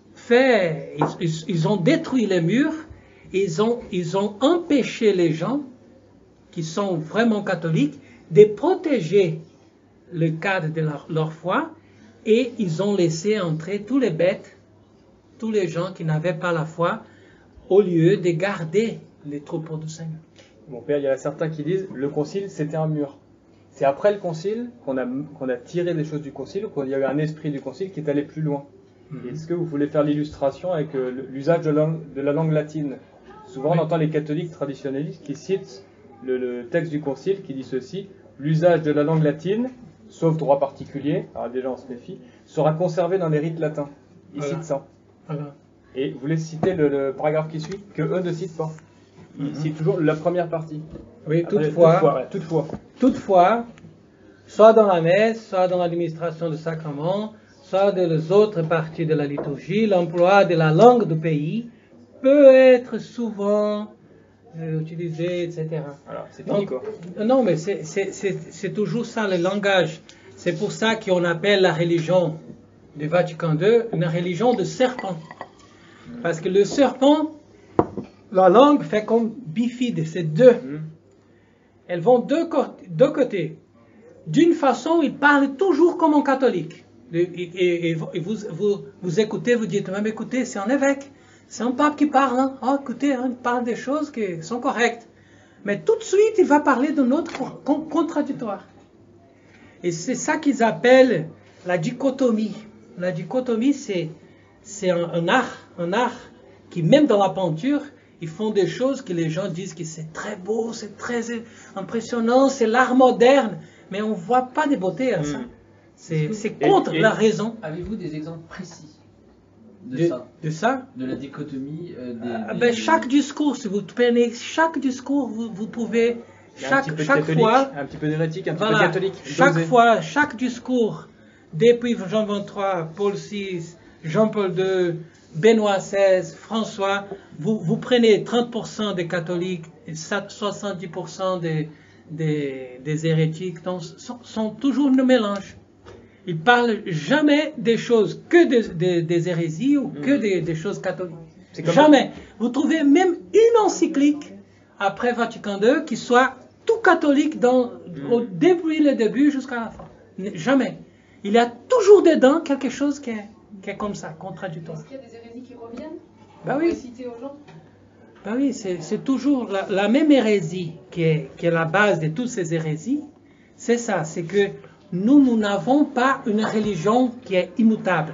fait, ils, ils, ils ont détruit les murs, ils ont, ils ont empêché les gens qui sont vraiment catholiques de protéger le cadre de leur, leur foi, et ils ont laissé entrer tous les bêtes, tous les gens qui n'avaient pas la foi, au lieu de garder les troupeaux du Seigneur. Mon père, il y en a certains qui disent le concile c'était un mur. C'est après le concile qu'on a, qu'on a tiré les choses du concile, qu'il y a eu un esprit du concile qui est allé plus loin. Mm-hmm. Est-ce que vous voulez faire l'illustration avec euh, l'usage de, de la langue latine? Souvent, oui. On entend les catholiques traditionnalistes qui citent le, le texte du concile qui dit ceci: l'usage de la langue latine, sauf droit particulier, alors déjà on se méfie, sera conservé dans les rites latins. Ils voilà. citent ça. Voilà. Et vous voulez citer le, le paragraphe qui suit, que eux ne citent pas. Ils mm-hmm. citent toujours la première partie. Oui, toutefois, toutefois, ouais, toutefois. toutefois, soit dans la messe, soit dans l'administration du sacrement, soit dans les autres parties de la liturgie, l'emploi de la langue du pays peut être souvent euh, utilisé, et cetera. Alors, c'est fini, quoi. Non, mais c'est toujours ça, le langage. C'est pour ça qu'on appelle la religion du Vatican deux une religion de serpent. Parce que le serpent, la langue fait comme bifide, c'est deux. Mhm. Elles vont deux, deux côtés. D'une façon, ils parlent toujours comme un catholique. Et, et, et vous, vous, vous écoutez, vous dites, même écoutez, c'est un évêque, c'est un pape qui parle. Hein. Oh, écoutez, hein, il parle des choses qui sont correctes. Mais tout de suite, il va parler d'un autre contradictoire. Et c'est ça qu'ils appellent la dichotomie. La dichotomie, c'est, c'est un, un art, un art qui, même dans la peinture, ils font des choses que les gens disent que c'est très beau, c'est très impressionnant, c'est l'art moderne. Mais on ne voit pas de beauté à ça. Mm. C'est, c'est contre et, et, la raison. Avez-vous des exemples précis de, de ça De ça De la dichotomie euh, des, ah, des, ben, des... Chaque discours, si vous prenez chaque discours, vous, vous pouvez, chaque, un chaque catholique, fois... Un petit peu d'érétique, un voilà, petit peu catholique. Chaque dosé. fois, chaque discours, depuis Jean vingt-trois, Paul six, Jean-Paul deux, Benoît seize, François, vous, vous prenez trente pour cent des catholiques et soixante-dix pour cent des... Des, des hérétiques, donc sont, sont toujours le mélange. Ils parlent jamais des choses que des, des, des hérésies ou que des, des choses catholiques. Jamais. Vous trouvez même une encyclique après Vatican deux qui soit tout catholique dans, mm. au, depuis le début jusqu'à la fin. Jamais. Il y a toujours dedans quelque chose qui est, qui est comme ça, contradictoire. Est-ce qu'il y a des hérésies qui reviennent? Ben oui. Citer aux gens? Ben oui, c'est, c'est toujours la, la même hérésie qui est, qui est la base de toutes ces hérésies. C'est ça, c'est que nous, nous n'avons pas une religion qui est immutable.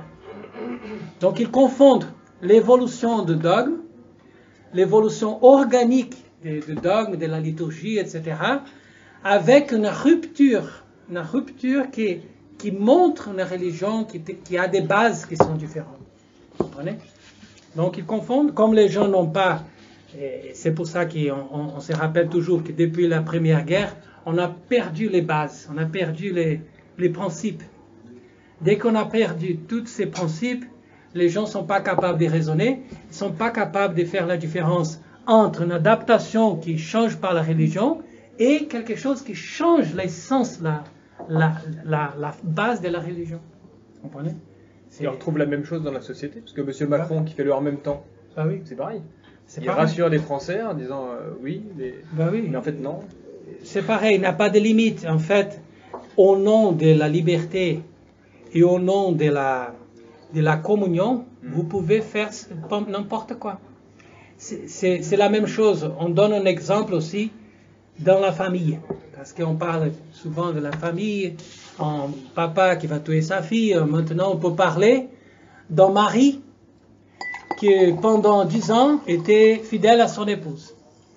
Donc ils confondent l'évolution de dogmes, l'évolution organique de, de dogmes, de la liturgie, et cetera, avec une rupture, une rupture qui, qui montre une religion qui, qui a des bases qui sont différentes. Vous comprenez? Donc ils confondent, comme les gens n'ont pas... Et c'est pour ça qu'on on, on se rappelle toujours que depuis la Première Guerre, on a perdu les bases, on a perdu les, les principes. Dès qu'on a perdu tous ces principes, les gens ne sont pas capables de raisonner, ils ne sont pas capables de faire la différence entre une adaptation qui change par la religion et quelque chose qui change l'essence, la, la, la, la base de la religion. Vous comprenez? Et on retrouve la même chose dans la société, parce que M. Macron qui fait le en même temps, ah oui. c'est pareil. C'est il pareil. rassure les Français en disant euh, oui, les... Ben oui, mais en fait non. C'est pareil, il n'y a pas de limite. En fait, au nom de la liberté et au nom de la, de la communion, mm. vous pouvez faire n'importe quoi. C'est, c'est, c'est la même chose. On donne un exemple aussi dans la famille. Parce qu'on parle souvent de la famille, un papa qui va tuer sa fille. Maintenant, on peut parler d'un mari qui, pendant dix ans, était fidèle à son épouse.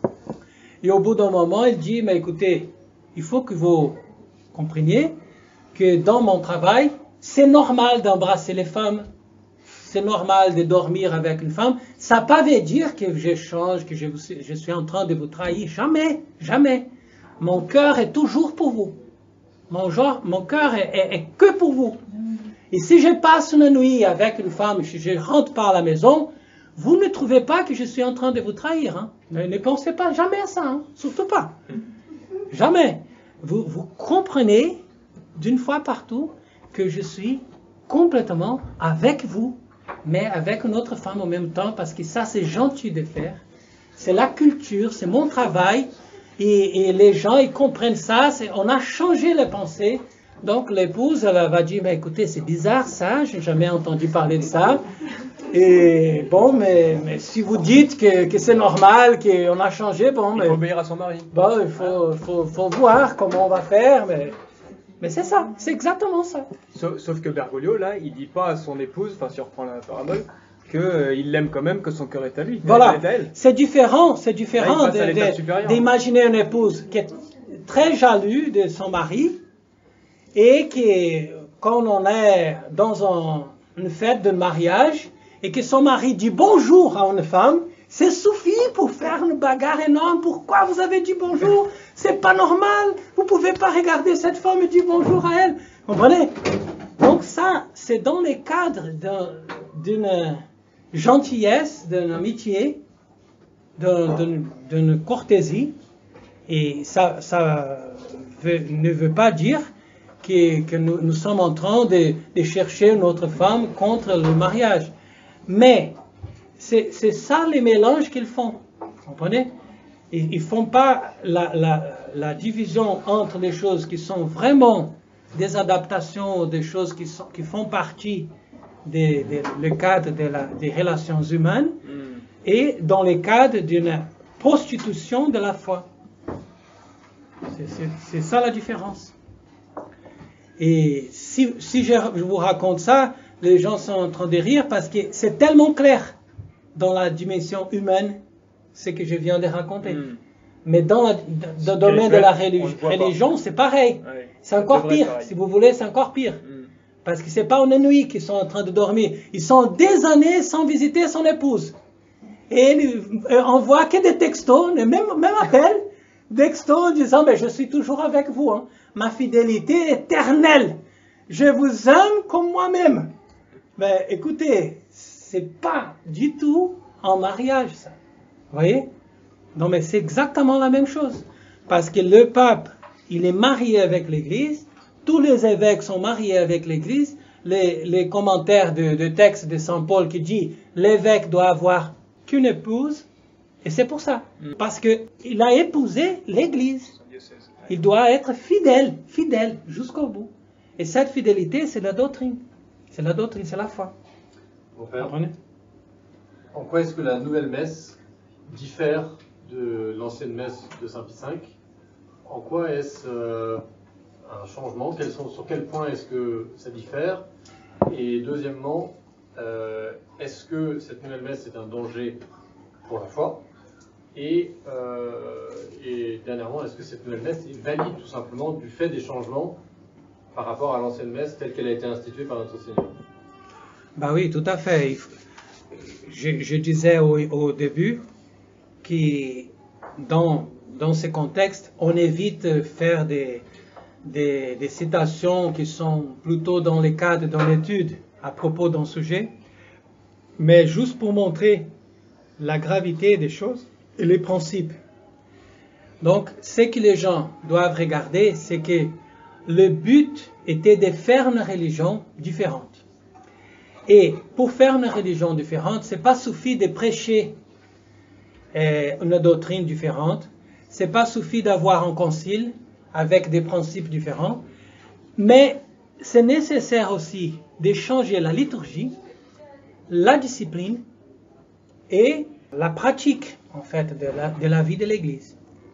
Et au bout d'un moment, il dit, mais écoutez, il faut que vous compreniez que dans mon travail, c'est normal d'embrasser les femmes, c'est normal de dormir avec une femme. Ça ne pas veut dire que je change, que je, je suis en train de vous trahir. Jamais, jamais. Mon cœur est toujours pour vous. Mon, genre, mon cœur est, est, est que pour vous. Et si je passe une nuit avec une femme, si je rentre par la maison, vous ne trouvez pas que je suis en train de vous trahir. Hein? Ne, ne pensez pas jamais à ça, hein? Surtout pas. Jamais. Vous, vous comprenez d'une fois partout que je suis complètement avec vous, mais avec une autre femme en même temps, parce que ça c'est gentil de faire. C'est la culture, c'est mon travail, et, et les gens ils comprennent ça. C'est, on a changé les pensées. Donc l'épouse elle va dire, mais écoutez, c'est bizarre ça, j'ai jamais entendu parler de ça. Et bon, mais, mais si vous dites que, que c'est normal, qu'on a changé, bon, mais... Il faut obéir à son mari. Bon, il faut, faut, faut voir comment on va faire, mais... Mais c'est ça, c'est exactement ça. Sauf, sauf que Bergoglio, là, il dit pas à son épouse, enfin si on reprend la parabole, qu'il euh, l'aime quand même, que son cœur est à lui. Voilà, est à elle. c'est différent, c'est différent là, de, de, d'imaginer une épouse qui est très jalouse de son mari, et qui, quand on est dans un, une fête de mariage, et que son mari dit bonjour à une femme, c'est suffit pour faire une bagarre énorme. Pourquoi vous avez dit bonjour? C'est pas normal. Vous pouvez pas regarder cette femme et dire bonjour à elle. Vous comprenez? Donc ça, c'est dans les cadres d'un, d'une gentillesse, d'une amitié, d'un, d'une, d'une courtoisie. Et ça, ça veut, ne veut pas dire que, que nous, nous sommes en train de, de chercher une autre femme contre le mariage. Mais c'est, c'est ça les mélanges qu'ils font. Comprenez? Ils ne font pas la, la, la division entre les choses qui sont vraiment des adaptations, des choses qui, sont, qui font partie des, des, le cadre de la, des relations humaines mm. et dans le cadre d'une prostitution de la foi. C'est ça la différence. Et si, si je, je vous raconte ça, les gens sont en train de rire parce que c'est tellement clair dans la dimension humaine ce que je viens de raconter. Mm. Mais dans, la, dans le domaine de la religi religion, c'est pareil. Oui, c'est encore pire. Si vous voulez, c'est encore pire. Mm. Parce que c'est pas une nuit qu'ils sont en train de dormir. Ils sont des années sans visiter son épouse. Et on voit que des textos, même, même appels, textos en disant, mais je suis toujours avec vous. Hein. Ma fidélité est éternelle. Je vous aime comme moi-même. Mais écoutez, c'est pas du tout en mariage, ça. Vous voyez? Non, mais c'est exactement la même chose. Parce que le pape, il est marié avec l'Église. Tous les évêques sont mariés avec l'Église. Les, les commentaires de, de texte de Saint Paul qui dit l'évêque doit avoir qu'une épouse. Et c'est pour ça. Parce qu'il a épousé l'Église. Il doit être fidèle, fidèle jusqu'au bout. Et cette fidélité, c'est la doctrine. C'est la doctrine, c'est la foi. Mon père, en quoi est-ce que la nouvelle messe diffère de l'ancienne messe de Saint-Pie cinq? En quoi est-ce euh, un changement? Quels sont, sur quel point est-ce que ça diffère? Et deuxièmement, euh, est-ce que cette nouvelle messe est un danger pour la foi? Et, euh, et dernièrement, est-ce que cette nouvelle messe est valide tout simplement du fait des changements par rapport à l'ancienne messe telle qu'elle a été instituée par notre Seigneur? Bah oui, tout à fait. Je, je disais au, au début que dans, dans ce contexte, on évite de faire des, des, des citations qui sont plutôt dans le cadre de l'étude à propos d'un sujet, mais juste pour montrer la gravité des choses et les principes. Donc, ce que les gens doivent regarder, c'est que le but était de faire une religion différente. Et pour faire une religion différente, c'est pas suffit de prêcher euh, une doctrine différente, c'est pas suffit d'avoir un concile avec des principes différents, mais c'est nécessaire aussi de changer la liturgie, la discipline et la pratique en fait de la, de la vie de l'Église.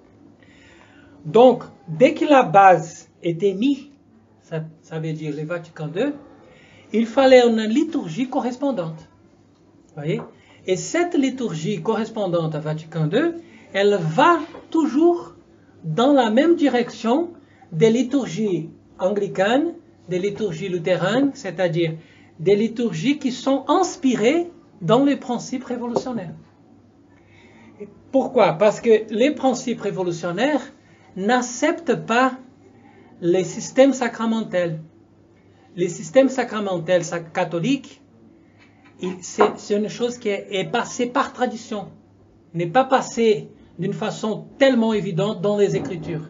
Donc, dès que la base était mise, ça, ça veut dire le Vatican deux, il fallait une liturgie correspondante. Voyez? Et cette liturgie correspondante à Vatican deux, elle va toujours dans la même direction des liturgies anglicanes, des liturgies lutheranes, c'est-à-dire des liturgies qui sont inspirées dans les principes révolutionnaires. Et pourquoi? Parce que les principes révolutionnaires n'acceptent pas les systèmes sacramentels. Les systèmes sacramentels catholiques, c'est une chose qui est, est passée par tradition, n'est pas passée d'une façon tellement évidente dans les Écritures.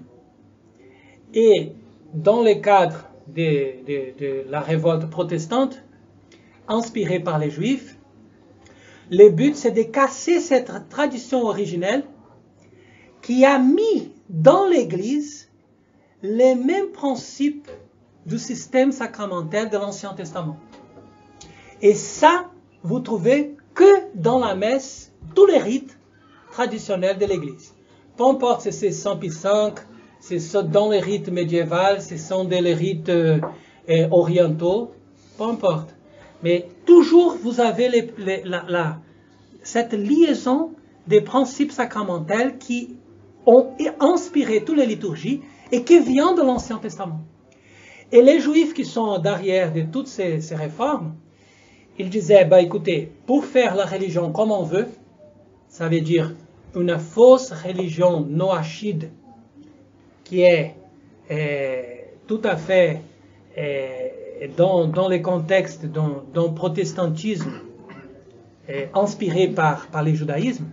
Et dans le cadre de, de, de la révolte protestante, inspirée par les Juifs, le but c'est de casser cette tradition originelle qui a mis dans l'Église les mêmes principes du système sacramentel de l'Ancien Testament. Et ça, vous trouvez que dans la messe, tous les rites traditionnels de l'Église. Peu importe si c'est Saint-Pie cinq, si c'est dans les rites médiévaux, si ce sont des rites euh, euh, orientaux, peu importe. Mais toujours vous avez les, les, la, la, cette liaison des principes sacramentels qui ont inspiré toutes les liturgies et qui vient de l'Ancien Testament. Et les Juifs qui sont derrière de toutes ces, ces réformes, ils disaient, bah écoutez, pour faire la religion comme on veut, ça veut dire une fausse religion noachide qui est euh, tout à fait euh, dans, dans les contextes d'un protestantisme euh, inspiré par, par le judaïsme.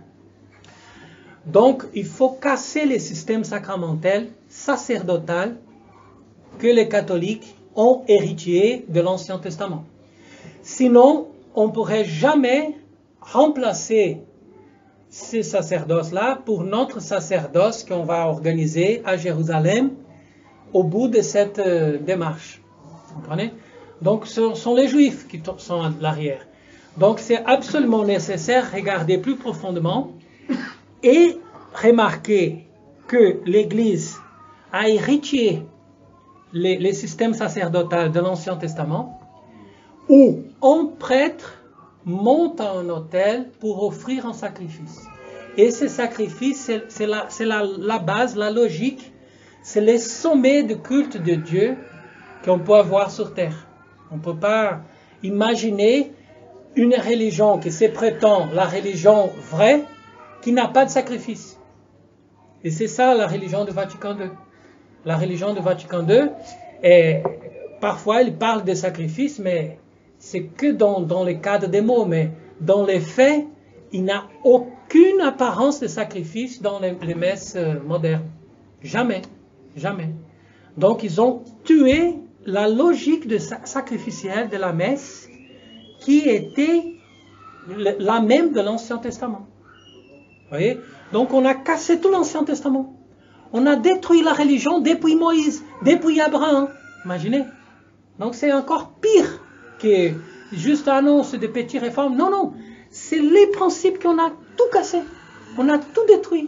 Donc, il faut casser les systèmes sacramentels sacerdotal que les catholiques ont hérité de l'Ancien Testament. Sinon, on ne pourrait jamais remplacer ces sacerdoces-là pour notre sacerdoce qu'on va organiser à Jérusalem au bout de cette euh, démarche. Vous comprenez? Donc ce sont les Juifs qui sont à l'arrière. Donc c'est absolument nécessaire de regarder plus profondément et remarquer que l'Église a hérité les, les systèmes sacerdotaux de l'Ancien Testament où un prêtre monte à un autel pour offrir un sacrifice. Et ce sacrifice, c'est la, la, la base, la logique, c'est le sommet du culte de Dieu qu'on peut avoir sur terre. On ne peut pas imaginer une religion qui se prétend la religion vraie, qui n'a pas de sacrifice. Et c'est ça la religion du Vatican deux. La religion du Vatican deux, est, parfois il parle de sacrifice, mais c'est que dans, dans le cadre des mots, mais dans les faits, il n'y a aucune apparence de sacrifice dans les, les messes modernes. Jamais, jamais. Donc ils ont tué la logique de sacrificielle de la messe qui était la même de l'Ancien Testament. Vous voyez? Donc on a cassé tout l'Ancien Testament. On a détruit la religion depuis Moïse, depuis Abraham. Imaginez. Donc c'est encore pire que juste annonce de petites réformes. Non, non. C'est les principes qu'on a tout cassé. On a tout détruit.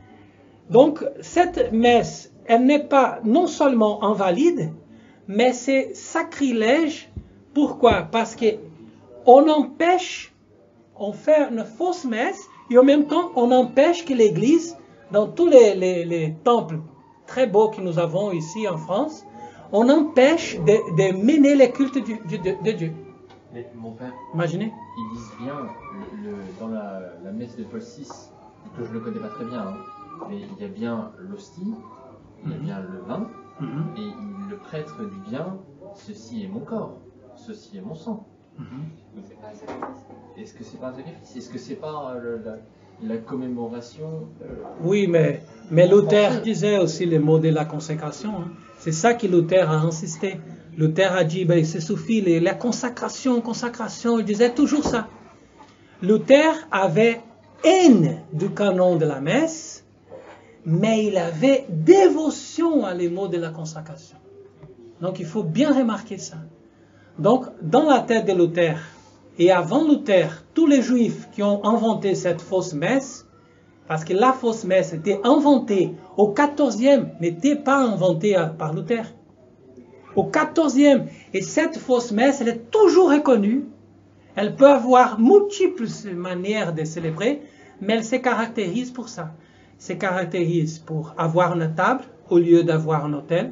Donc cette messe, elle n'est pas non seulement invalide, mais c'est sacrilège. Pourquoi? Parce que on empêche, on fait une fausse messe et en même temps on empêche que l'Église, dans tous les, les, les temples très beaux que nous avons ici en France, on empêche de, de mener les cultes du, du, de, de Dieu. Mais mon père, imaginez, ils disent bien le, le, dans la, la messe de Paul six, que je ne le connais pas très bien, hein, mais il y a bien l'hostie, il y a bien le vin, mm-hmm. et il, le prêtre dit bien, ceci est mon corps, ceci est mon sang. Mm-hmm. C'est pas un sacrifice. Est-ce que c'est pas un sacrifice? Est-ce que c'est pas euh, la, la commémoration euh... Oui, mais, mais Luther disait aussi le mot de la consécration. Hein. C'est ça que Luther a insisté. Luther a dit, ben, c'est suffit, les, la consacration, consacration, il disait toujours ça. Luther avait haine du canon de la messe, mais il avait dévotion à les mots de la consacration. Donc il faut bien remarquer ça. Donc dans la tête de Luther, et avant Luther, tous les juifs qui ont inventé cette fausse messe, parce que la fausse messe était inventée au quatorzième, n'était pas inventée par Luther. Au quatorzième, et cette fausse messe, elle est toujours reconnue. Elle peut avoir multiples manières de célébrer, mais elle se caractérise pour ça. Elle se caractérise pour avoir une table au lieu d'avoir un autel.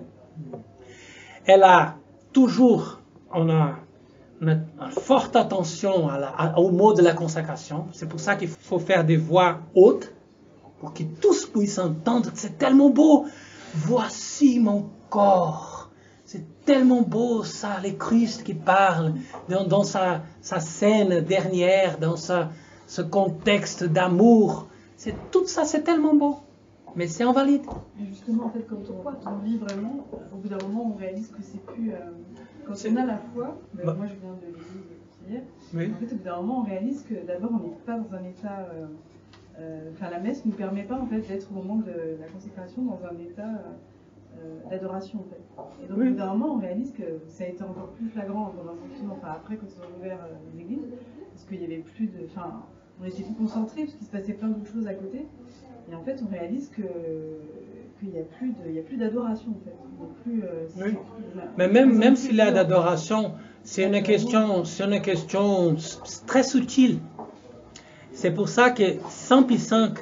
Elle a toujours, on a une, une forte attention à la, à, au mot de la consacration. C'est pour ça qu'il faut faire des voix hautes, pour que tous puissent entendre. C'est tellement beau. Voici mon corps. C'est tellement beau ça, le Christ qui parle dans, dans sa, sa scène dernière, dans sa, ce contexte d'amour. C'est, tout ça, c'est tellement beau. Mais c'est invalide. Et justement, en fait, quand on, quand on vit vraiment, au bout d'un moment, on réalise que c'est plus... Euh, quand on a la foi, ben, bah. moi je viens de l'église de hier, oui. En fait, au bout d'un moment, on réalise que d'abord, on n'est pas dans un état... Euh, Enfin, euh, la messe ne nous permet pas en fait d'être au moment de la consécration dans un état euh, d'adoration en fait. Et donc oui. Au bout d'un moment, on réalise que ça a été encore plus flagrant dans un sentiment. Enfin, après, quand ils ont ouvert euh, les églises, parce qu'il y avait plus de, enfin, on était plus concentrés parce qu'il se passait plein d'autres choses à côté. Et en fait, on réalise que qu'il n'y a plus de, il y a plus d'adoration en fait. Il y a plus, euh, oui. plus, Mais même même s'il y a d'adoration, c'est une question, c'est une question très subtile. C'est pour ça que Saint Pie cinq,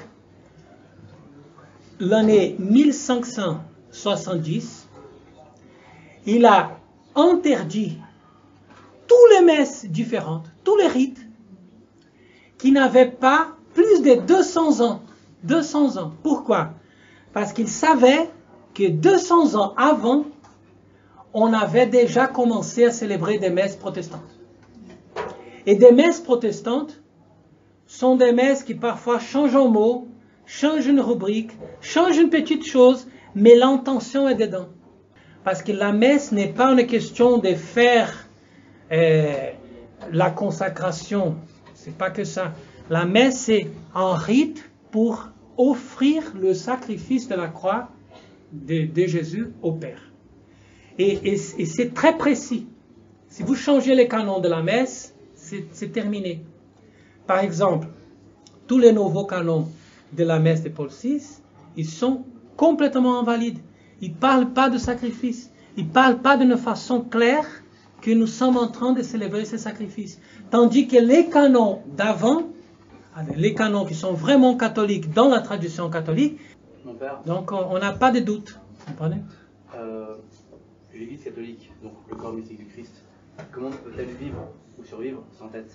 l'année mille cinq cent soixante-dix, il a interdit toutes les messes différentes, tous les rites qui n'avaient pas plus de deux cents ans. deux cents ans. Pourquoi? Parce qu'il savait que deux cents ans avant, on avait déjà commencé à célébrer des messes protestantes. Et des messes protestantes sont des messes qui parfois changent un mot, changent une rubrique, changent une petite chose, mais l'intention est dedans. Parce que la messe n'est pas une question de faire euh, la consacration, c'est pas que ça. La messe, c'est un rite pour offrir le sacrifice de la croix de, de Jésus au Père. Et, et, et c'est très précis. Si vous changez les canons de la messe, c'est terminé. Par exemple, tous les nouveaux canons de la messe de Paul six, ils sont complètement invalides. Ils ne parlent pas de sacrifice. Ils ne parlent pas d'une façon claire que nous sommes en train de célébrer ces sacrifices. Tandis que les canons d'avant, les canons qui sont vraiment catholiques dans la tradition catholique, Mon père, donc on n'a pas de doute. Vous comprenez? euh, l'Église catholique, donc le corps mystique du Christ, comment peut-elle vivre ou survivre sans tête?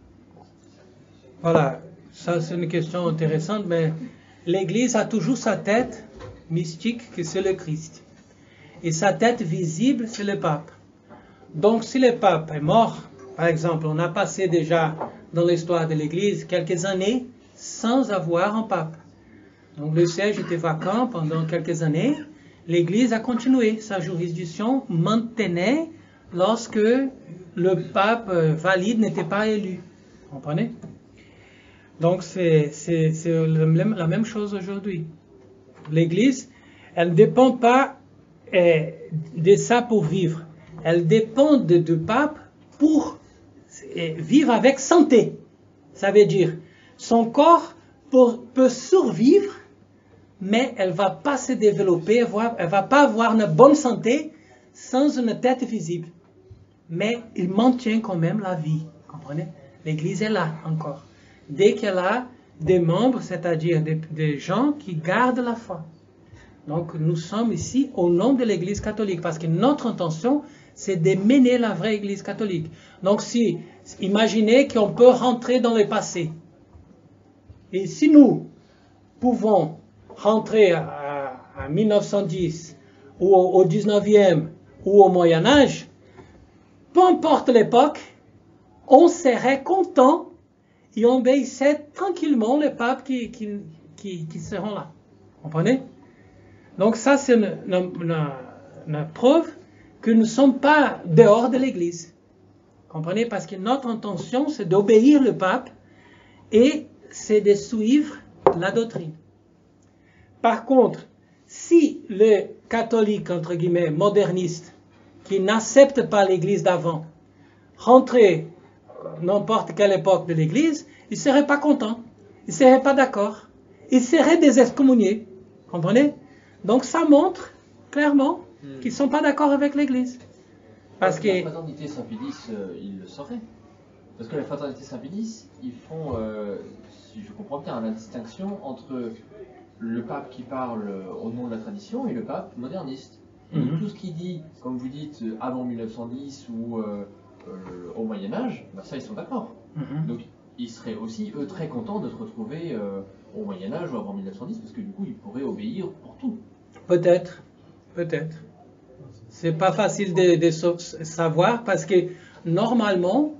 Voilà, ça c'est une question intéressante, mais l'Église a toujours sa tête mystique, que c'est le Christ. Et sa tête visible, c'est le pape. Donc si le pape est mort, par exemple, on a passé déjà dans l'histoire de l'Église quelques années sans avoir un pape. Donc le siège était vacant pendant quelques années. L'Église a continué. Sa juridiction maintenait lorsque le pape valide n'était pas élu. Vous comprenez? Donc c'est la même chose aujourd'hui. L'Église, elle ne dépend pas eh, de ça pour vivre. Elle dépend de, du pape pour eh, vivre avec santé. Ça veut dire, son corps pour, peut survivre, mais elle ne va pas se développer, elle ne va pas avoir une bonne santé sans une tête visible. Mais il maintient quand même la vie. Comprenez? L'Église est là encore. Dès qu'elle a des membres, c'est-à-dire des, des gens qui gardent la foi. Donc nous sommes ici au nom de l'Église catholique, parce que notre intention, c'est de mener la vraie Église catholique. Donc si, imaginez qu'on peut rentrer dans le passé. Et si nous pouvons rentrer à, à mille neuf cent dix, ou au, au dix-neuvième, ou au Moyen-Âge, peu importe l'époque, on serait content et on obéissait tranquillement les papes qui, qui, qui, qui seront là. Vous comprenez? Donc ça, c'est une, une, une, une preuve que nous ne sommes pas dehors de l'Église. Vous comprenez? Parce que notre intention, c'est d'obéir le pape et c'est de suivre la doctrine. Par contre, si le catholique, entre guillemets, moderniste, qui n'accepte pas l'Église d'avant, rentrait n'importe quelle époque de l'Église, il ne serait pas content, il ne serait pas d'accord, il serait désexcommunié. Comprenez? Donc ça montre clairement hmm. qu'ils ne sont pas d'accord avec l'Église. Parce que la fraternité Saint-Pédis, euh, ils le sauraient. Parce que la fraternité Saint-Pédis, ils font, euh, si je comprends bien, la distinction entre le pape qui parle au nom de la tradition et le pape moderniste. Et mm-hmm. tout ce qu'il dit, comme vous dites, avant mille neuf cent dix ou euh, euh, au Moyen-Âge, ben ça ils sont d'accord. Mm-hmm. Donc ils seraient aussi, eux, très contents de se retrouver euh, au Moyen-Âge ou avant mille neuf cent dix, parce que du coup ils pourraient obéir pour tout. Peut-être, peut-être. C'est pas facile de, de savoir, parce que normalement,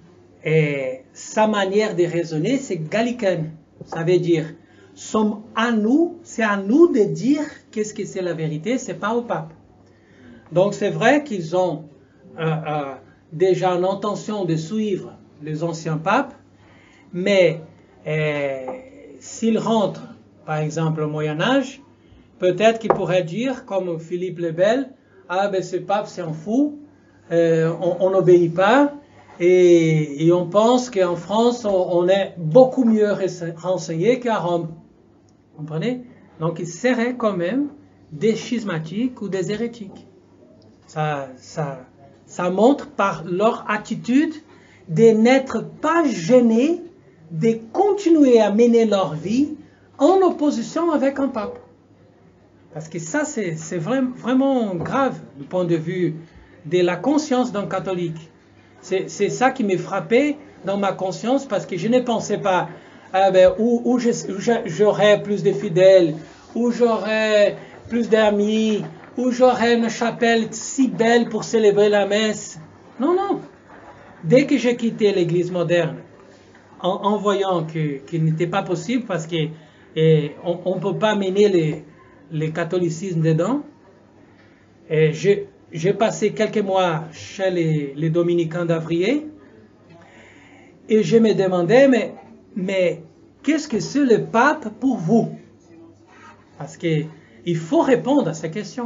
et sa manière de raisonner, c'est gallicaine. Ça veut dire, sommes à nous, c'est à nous de dire qu'est-ce que c'est la vérité, c'est pas au pape. Donc c'est vrai qu'ils ont euh, euh, déjà l'intention de suivre les anciens papes, mais euh, s'ils rentrent, par exemple, au Moyen-Âge, peut-être qu'ils pourraient dire, comme Philippe le Bel, ah ben ce pape c'est un fou, euh, on n'obéit pas, et, et on pense qu'en France on, on est beaucoup mieux renseigné qu'à Rome. Vous comprenez? Donc ils seraient quand même des schismatiques ou des hérétiques. Ça, ça, ça montre par leur attitude de n'être pas gênés, de continuer à mener leur vie en opposition avec un pape. Parce que ça, c'est, c'est vraiment, vraiment grave du point de vue de la conscience d'un catholique. C'est, c'est ça qui m'a frappé dans ma conscience, parce que je ne pensais pas ah ben, où, où, je, où j'aurais plus de fidèles, où j'aurais plus d'amis, où j'aurais une chapelle si belle pour célébrer la messe. Non, non. Dès que j'ai quitté l'Église moderne, en, en voyant que, qu'il n'était pas possible, parce qu'on ne peut pas mener les, les catholicismes dedans, et j'ai, j'ai passé quelques mois chez les, les dominicains d'Avrier, et je me demandais, mais mais qu'est-ce que c'est le pape pour vous? Parce qu'il faut répondre à ces questions.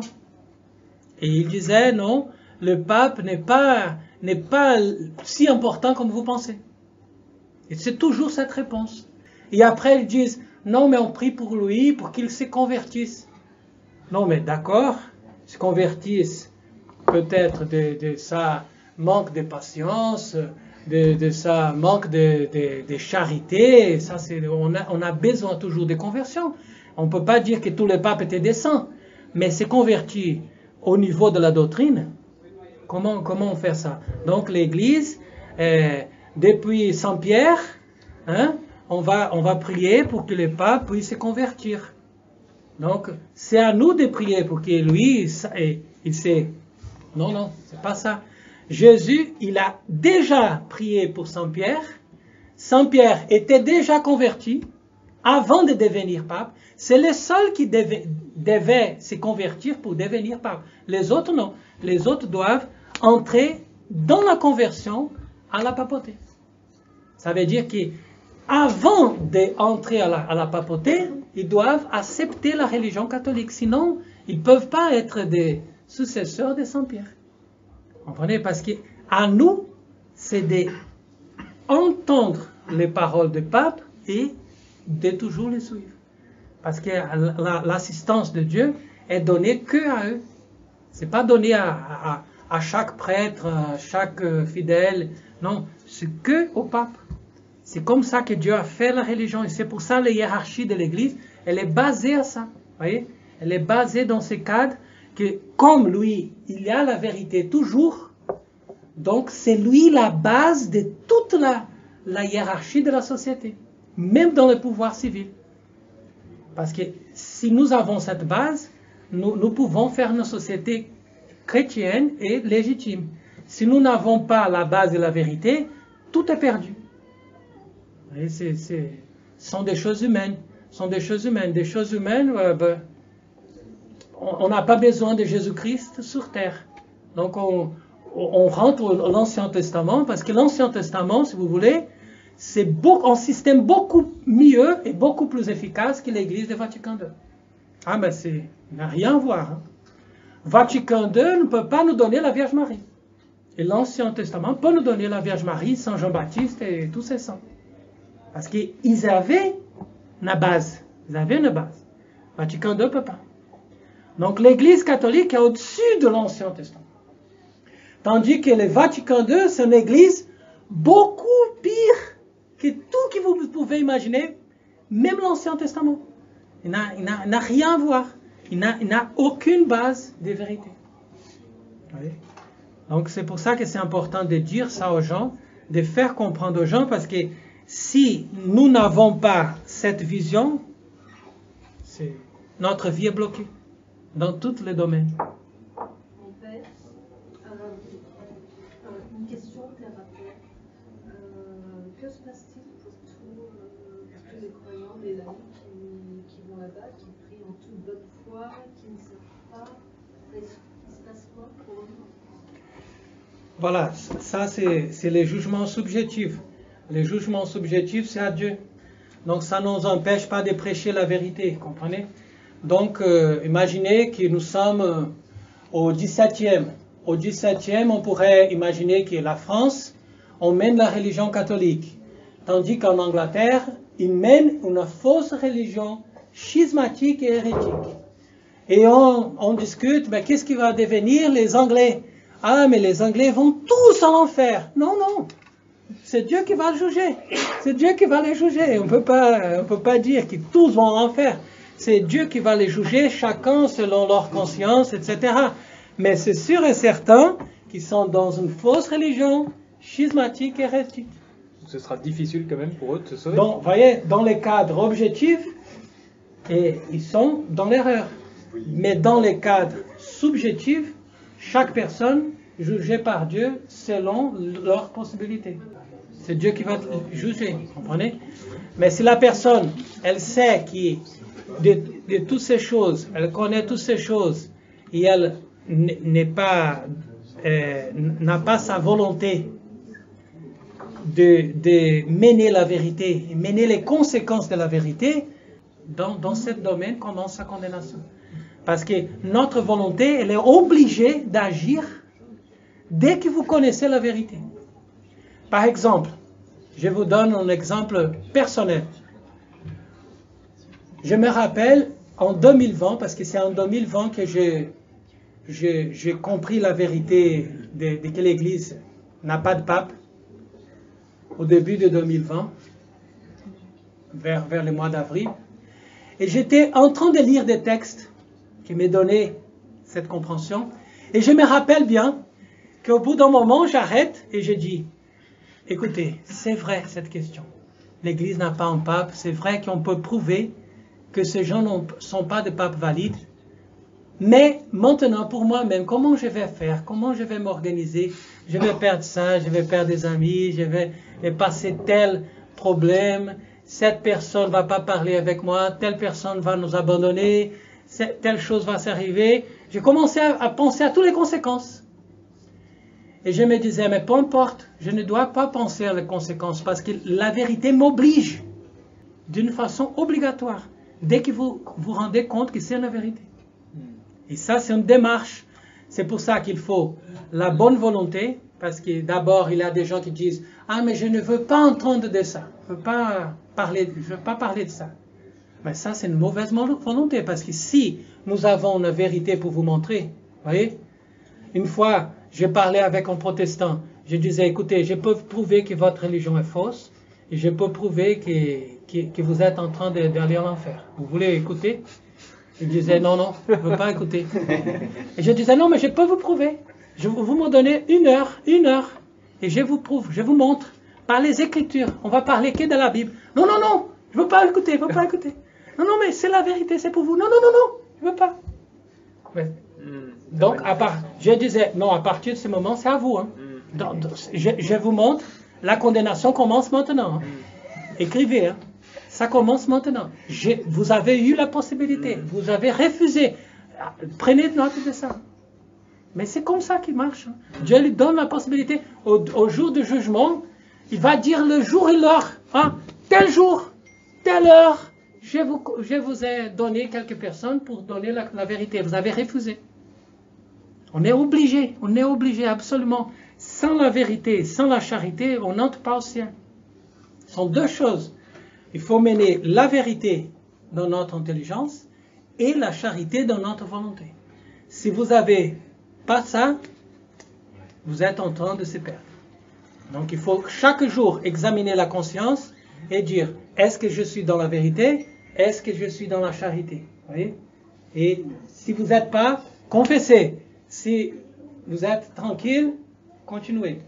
Et il disait, non, le pape n'est pas, n'est pas si important comme vous pensez. Et c'est toujours cette réponse. Et après, ils disent, non, mais on prie pour lui, pour qu'il se convertisse. Non, mais d'accord, se convertisse peut-être de, de sa manque de patience, de, de sa manque de, de, de charité. Ça, c'est, on, a, on a besoin toujours de conversion. On ne peut pas dire que tous les papes étaient des saints, mais se convertir au niveau de la doctrine, comment, comment faire ça? Donc l'Église, euh, depuis Saint Pierre, hein, on va, on va prier pour que le pape puisse se convertir. Donc c'est à nous de prier pour que lui, il sait. Non, non, c'est pas ça. Jésus, il a déjà prié pour Saint Pierre. Saint Pierre était déjà converti avant de devenir pape. C'est le seul qui devait, devait se convertir pour devenir pape. Les autres, non. Les autres doivent entrer dans la conversion à la papauté. Ça veut dire qu'avant d'entrer à la, à la papauté, ils doivent accepter la religion catholique. Sinon, ils ne peuvent pas être des successeurs de Saint-Pierre. Vous comprenez? Parce qu'à nous, c'est d'entendre les paroles du pape et de toujours les suivre. Parce que l'assistance de Dieu est donnée que à eux. C'est pas donné à, à, à chaque prêtre, à chaque fidèle. Non, c'est que au pape. C'est comme ça que Dieu a fait la religion. Et c'est pour ça que la hiérarchie de l'Église, elle est basée à ça. Voyez? Elle est basée dans ce cadre que, comme lui, il y a la vérité toujours. Donc, c'est lui la base de toute la, la hiérarchie de la société. Même dans le pouvoir civil. Parce que si nous avons cette base, nous, nous pouvons faire une société chrétienne et légitime. Si nous n'avons pas la base de la vérité, tout est perdu. Et c'est, c'est, ce sont des choses humaines. Ce sont des choses humaines. Des choses humaines, euh, ben, on n'a pas besoin de Jésus-Christ sur terre. Donc on, on rentre dans l'Ancien Testament, parce que l'Ancien Testament, si vous voulez, c'est beaucoup, un système beaucoup mieux et beaucoup plus efficace que l'Église de Vatican deux. Ah, mais c'est, il n'a rien à voir. Hein. Vatican deux ne peut pas nous donner la Vierge Marie. Et l'Ancien Testament peut nous donner la Vierge Marie, Saint Jean-Baptiste et tous ces saints. Parce qu'ils avaient une base. Ils avaient une base. Vatican deux ne peut pas. Donc l'Église catholique est au-dessus de l'Ancien Testament. Tandis que le Vatican deux, c'est une Église beaucoup pire que tout que vous pouvez imaginer, même l'Ancien Testament. Il n'a, il n'a, il n'a rien à voir. Il n'a, il n'a aucune base de vérité. Oui. Donc c'est pour ça que c'est important de dire ça aux gens, de faire comprendre aux gens, parce que si nous n'avons pas cette vision, c'est, notre vie est bloquée dans tous les domaines. En fait, euh, une question terre à terre. Euh, que se passe-t-il pour tous, euh, pour tous les croyants, les laïcs qui, qui vont là-bas, qui prient en toute bonne foi, qui ne savent pas? Il se passe quoi pour eux? Voilà, ça c'est, c'est les jugements subjectifs. Les jugements subjectifs, c'est à Dieu. Donc ça ne nous empêche pas de prêcher la vérité, comprenez? Donc euh, imaginez que nous sommes euh, au dix-septième. Au dix-septième, on pourrait imaginer que la France, on mène la religion catholique. Tandis qu'en Angleterre, ils mènent une fausse religion schismatique et hérétique. Et on, on discute, mais qu'est-ce qui va devenir les Anglais? Ah, mais les Anglais vont tous en enfer. Non, non. C'est Dieu qui va le juger. C'est Dieu qui va les juger. On ne peut pas, on peut pas dire que tous vont en enfer. C'est Dieu qui va les juger, chacun selon leur conscience, et cetera. Mais c'est sûr et certain qu'ils sont dans une fausse religion schismatique et hérétique. Ce sera difficile quand même pour eux de se sauver. Donc, vous voyez, dans les cadres objectifs, et ils sont dans l'erreur. Mais dans les cadres subjectifs, chaque personne jugée par Dieu selon leurs possibilités. C'est Dieu qui va juger, vous comprenez? Mais si la personne, elle sait qui de, de toutes ces choses, elle connaît toutes ces choses, et elle n'est pas, euh, n'a pas sa volonté de, de mener la vérité, mener les conséquences de la vérité, dans, dans ce domaine commence la condamnation. Parce que notre volonté, elle est obligée d'agir dès que vous connaissez la vérité. Par exemple, je vous donne un exemple personnel. Je me rappelle en deux mille vingt, parce que c'est en deux mille vingt que j'ai, j'ai, j'ai compris la vérité de, de que l'Église n'a pas de pape, au début de deux mille vingt, vers, vers le mois d'avril. Et j'étais en train de lire des textes qui me donnaient cette compréhension. Et je me rappelle bien qu'au bout d'un moment, j'arrête et je dis, écoutez, c'est vrai cette question. L'Église n'a pas un pape. C'est vrai qu'on peut prouver que ces gens ne sont pas des papes valides. Mais maintenant, pour moi-même, comment je vais faire? Comment je vais m'organiser? Je vais perdre ça, je vais perdre des amis, je vais passer tel problème. Cette personne ne va pas parler avec moi, telle personne va nous abandonner, telle chose va s'arriver. J'ai commencé à, à penser à toutes les conséquences. Et je me disais, mais peu importe, je ne dois pas penser à les conséquences parce que la vérité m'oblige d'une façon obligatoire, dès que vous vous rendez compte que c'est la vérité. Et ça, c'est une démarche. C'est pour ça qu'il faut la bonne volonté, parce que d'abord, il y a des gens qui disent, ah, mais je ne veux pas entendre de ça, je ne veux pas parler, je veux pas parler de ça. Mais ça, c'est une mauvaise volonté, parce que si nous avons une vérité pour vous montrer, voyez, une fois, j'ai parlé avec un protestant, je disais, écoutez, je peux prouver que votre religion est fausse, et je peux prouver que, que, que vous êtes en train d'aller en enfer. Vous voulez écouter? Il disait, non, non, je ne veux pas écouter. Et je disais, non, mais je peux vous prouver. Je, vous me donnez une heure, une heure, et je vous prouve, je vous montre, par les Écritures. On va parler que de la Bible. Non, non, non, je ne veux pas écouter, je ne veux pas écouter. Non, non, mais c'est la vérité, c'est pour vous. Non, non, non, non, je ne veux pas. Ouais. Mm, Donc, à part, je disais, non, à partir de ce moment, c'est à vous. Hein. Mm. Donc, je, je vous montre, la condamnation commence maintenant. Hein. Mm. Écrivez, hein. Ça commence maintenant. Je, vous avez eu la possibilité, mm. vous avez refusé. Prenez note de ça. Mais c'est comme ça qu'il marche. Hein. Dieu lui donne la possibilité. Au, au jour du jugement, il va dire le jour et l'heure. Hein. Tel jour, telle heure, je vous, je vous ai donné quelques personnes pour donner la, la vérité. Vous avez refusé. On est obligé, on est obligé absolument. Sans la vérité, sans la charité, on n'entre pas au ciel. Ce sont deux choses. Il faut mener la vérité dans notre intelligence et la charité dans notre volonté. Si vous n'avez pas ça, vous êtes en train de se perdre. Donc il faut chaque jour examiner la conscience et dire, est-ce que je suis dans la vérité? Est-ce que je suis dans la charité? Vous voyez? Et si vous n'êtes pas, confessez. Si vous êtes tranquille, continuez.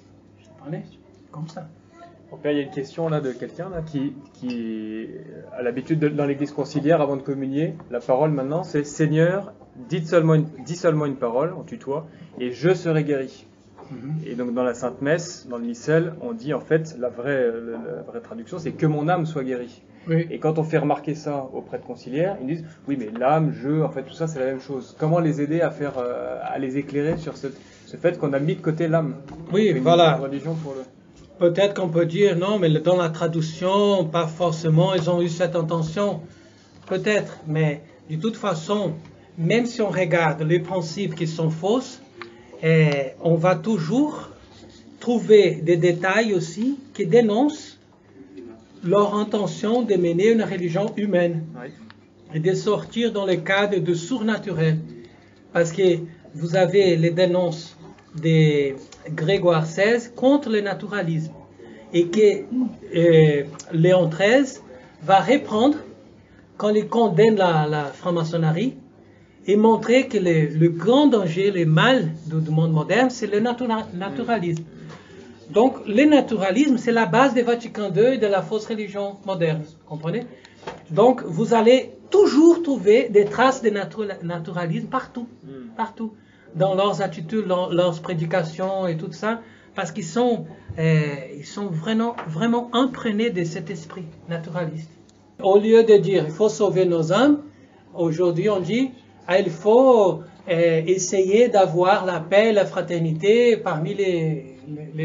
Comme ça. Mon père, il y a une question là de quelqu'un là qui, qui a l'habitude de, dans l'église conciliaire avant de communier, la parole maintenant c'est Seigneur, dites seulement une, dis seulement une parole, on tutoie, et je serai guéri. Mm-hmm. Et donc dans la Sainte Messe, dans le missel, on dit en fait, la vraie, la, la vraie traduction c'est que mon âme soit guérie. Oui. Et quand on fait remarquer ça aux prêtres conciliaires, ils disent oui mais l'âme, je, en fait tout ça c'est la même chose. Comment les aider à faire, euh, à les éclairer sur ce, ce fait qu'on a mis de côté l'âme? Oui, voilà. Religion pour le... Peut-être qu'on peut dire non, mais dans la traduction, pas forcément, ils ont eu cette intention. Peut-être, mais de toute façon, même si on regarde les principes qui sont fausses, eh, on va toujours trouver des détails aussi qui dénoncent leur intention de mener une religion humaine oui. et de sortir dans le cadre de surnaturel. Parce que vous avez les dénonces de Grégoire seize contre le naturalisme et que euh, Léon treize va reprendre quand il condamne la, la franc-maçonnerie et montrer que le, le grand danger, le mal du, du monde moderne, c'est le natura- naturalisme. Donc le naturalisme, c'est la base de Vatican deux et de la fausse religion moderne, vous comprenez? Donc vous allez toujours trouver des traces de natura- naturalisme partout, partout. Dans leurs attitudes, dans leurs prédications et tout ça, parce qu'ils sont, euh, ils sont vraiment, vraiment imprégnés de cet esprit naturaliste. Au lieu de dire il faut sauver nos âmes, aujourd'hui on dit ah, il faut euh, essayer d'avoir la paix et la fraternité parmi les, les, les gens.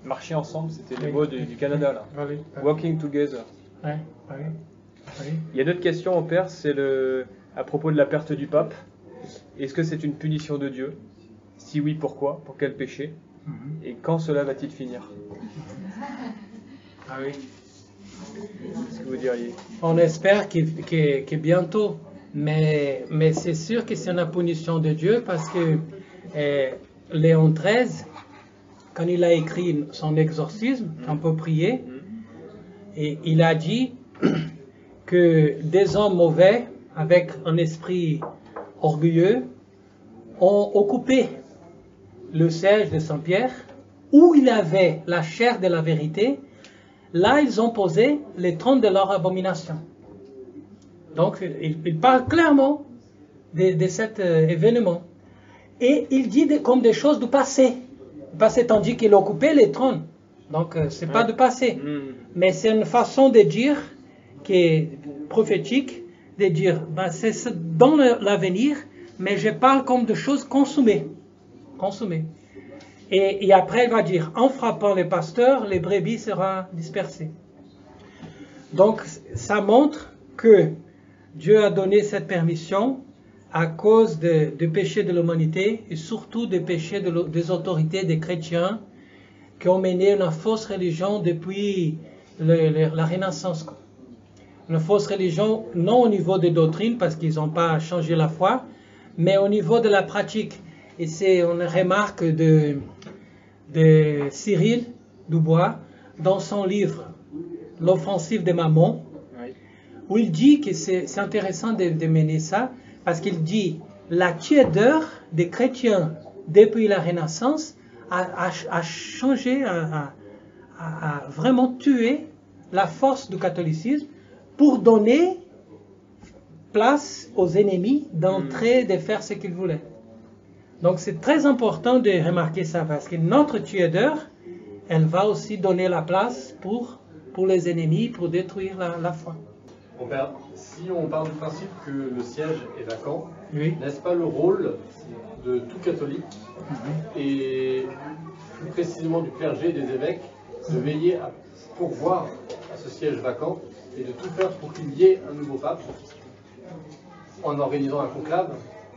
marcher ensemble, c'était les mots du, du Canada là. Oui, oui. Walking together. Oui, oui, oui. Il y a d'autres questions au père, c'est le à propos de la perte du pape. Est-ce que c'est une punition de Dieu? Si oui, pourquoi? Pour quel péché? Mm-hmm. Et quand cela va-t-il finir? Ah oui. Qu'est-ce que vous diriez? On espère que, que, que bientôt, mais, mais c'est sûr que c'est une punition de Dieu parce que eh, Léon treize, quand il a écrit son exorcisme, on peut prier, et il a dit que des hommes mauvais, avec un esprit orgueilleux, ont occupé le siège de Saint-Pierre, où il avait la chair de la vérité. Là, ils ont posé les trônes de leur abomination. Donc, il, il parle clairement de, de cet euh, événement. Et il dit de, comme des choses du passé. Du passé, tandis qu'il occupait les trônes. Donc, euh, ce n'est pas du passé. Mm. Mais c'est une façon de dire qui est prophétique, de dire, ben, c'est dans l'avenir, mais je parle comme de choses consommées. Consommées. Et, et après, il va dire, en frappant les pasteurs, les brebis seront dispersées. Donc, ça montre que Dieu a donné cette permission à cause de, de péchés de l'humanité et surtout des péchés de, des autorités des chrétiens qui ont mené une fausse religion depuis le, le, la Renaissance. Une fausse religion, non au niveau des doctrines, parce qu'ils n'ont pas changé la foi, mais au niveau de la pratique. Et c'est une remarque de, de Cyril Dubois dans son livre « L'offensive de Mammon », où il dit que c'est intéressant de, de mener ça, parce qu'il dit la tiédeur des chrétiens depuis la Renaissance a, a, a changé, a, a, a vraiment tué la force du catholicisme pour donner place aux ennemis d'entrer, de faire ce qu'ils voulaient. Donc c'est très important de remarquer ça, parce que notre tiédeur, elle va aussi donner la place pour, pour les ennemis, pour détruire la, la foi. Mon père, si on parle du principe que le siège est vacant, oui. N'est-ce pas le rôle de tout catholique, mm-hmm. et plus précisément du clergé et des évêques, de veiller à pourvoir à ce siège vacant et de tout faire pour qu'il y ait un nouveau pape en organisant un conclave?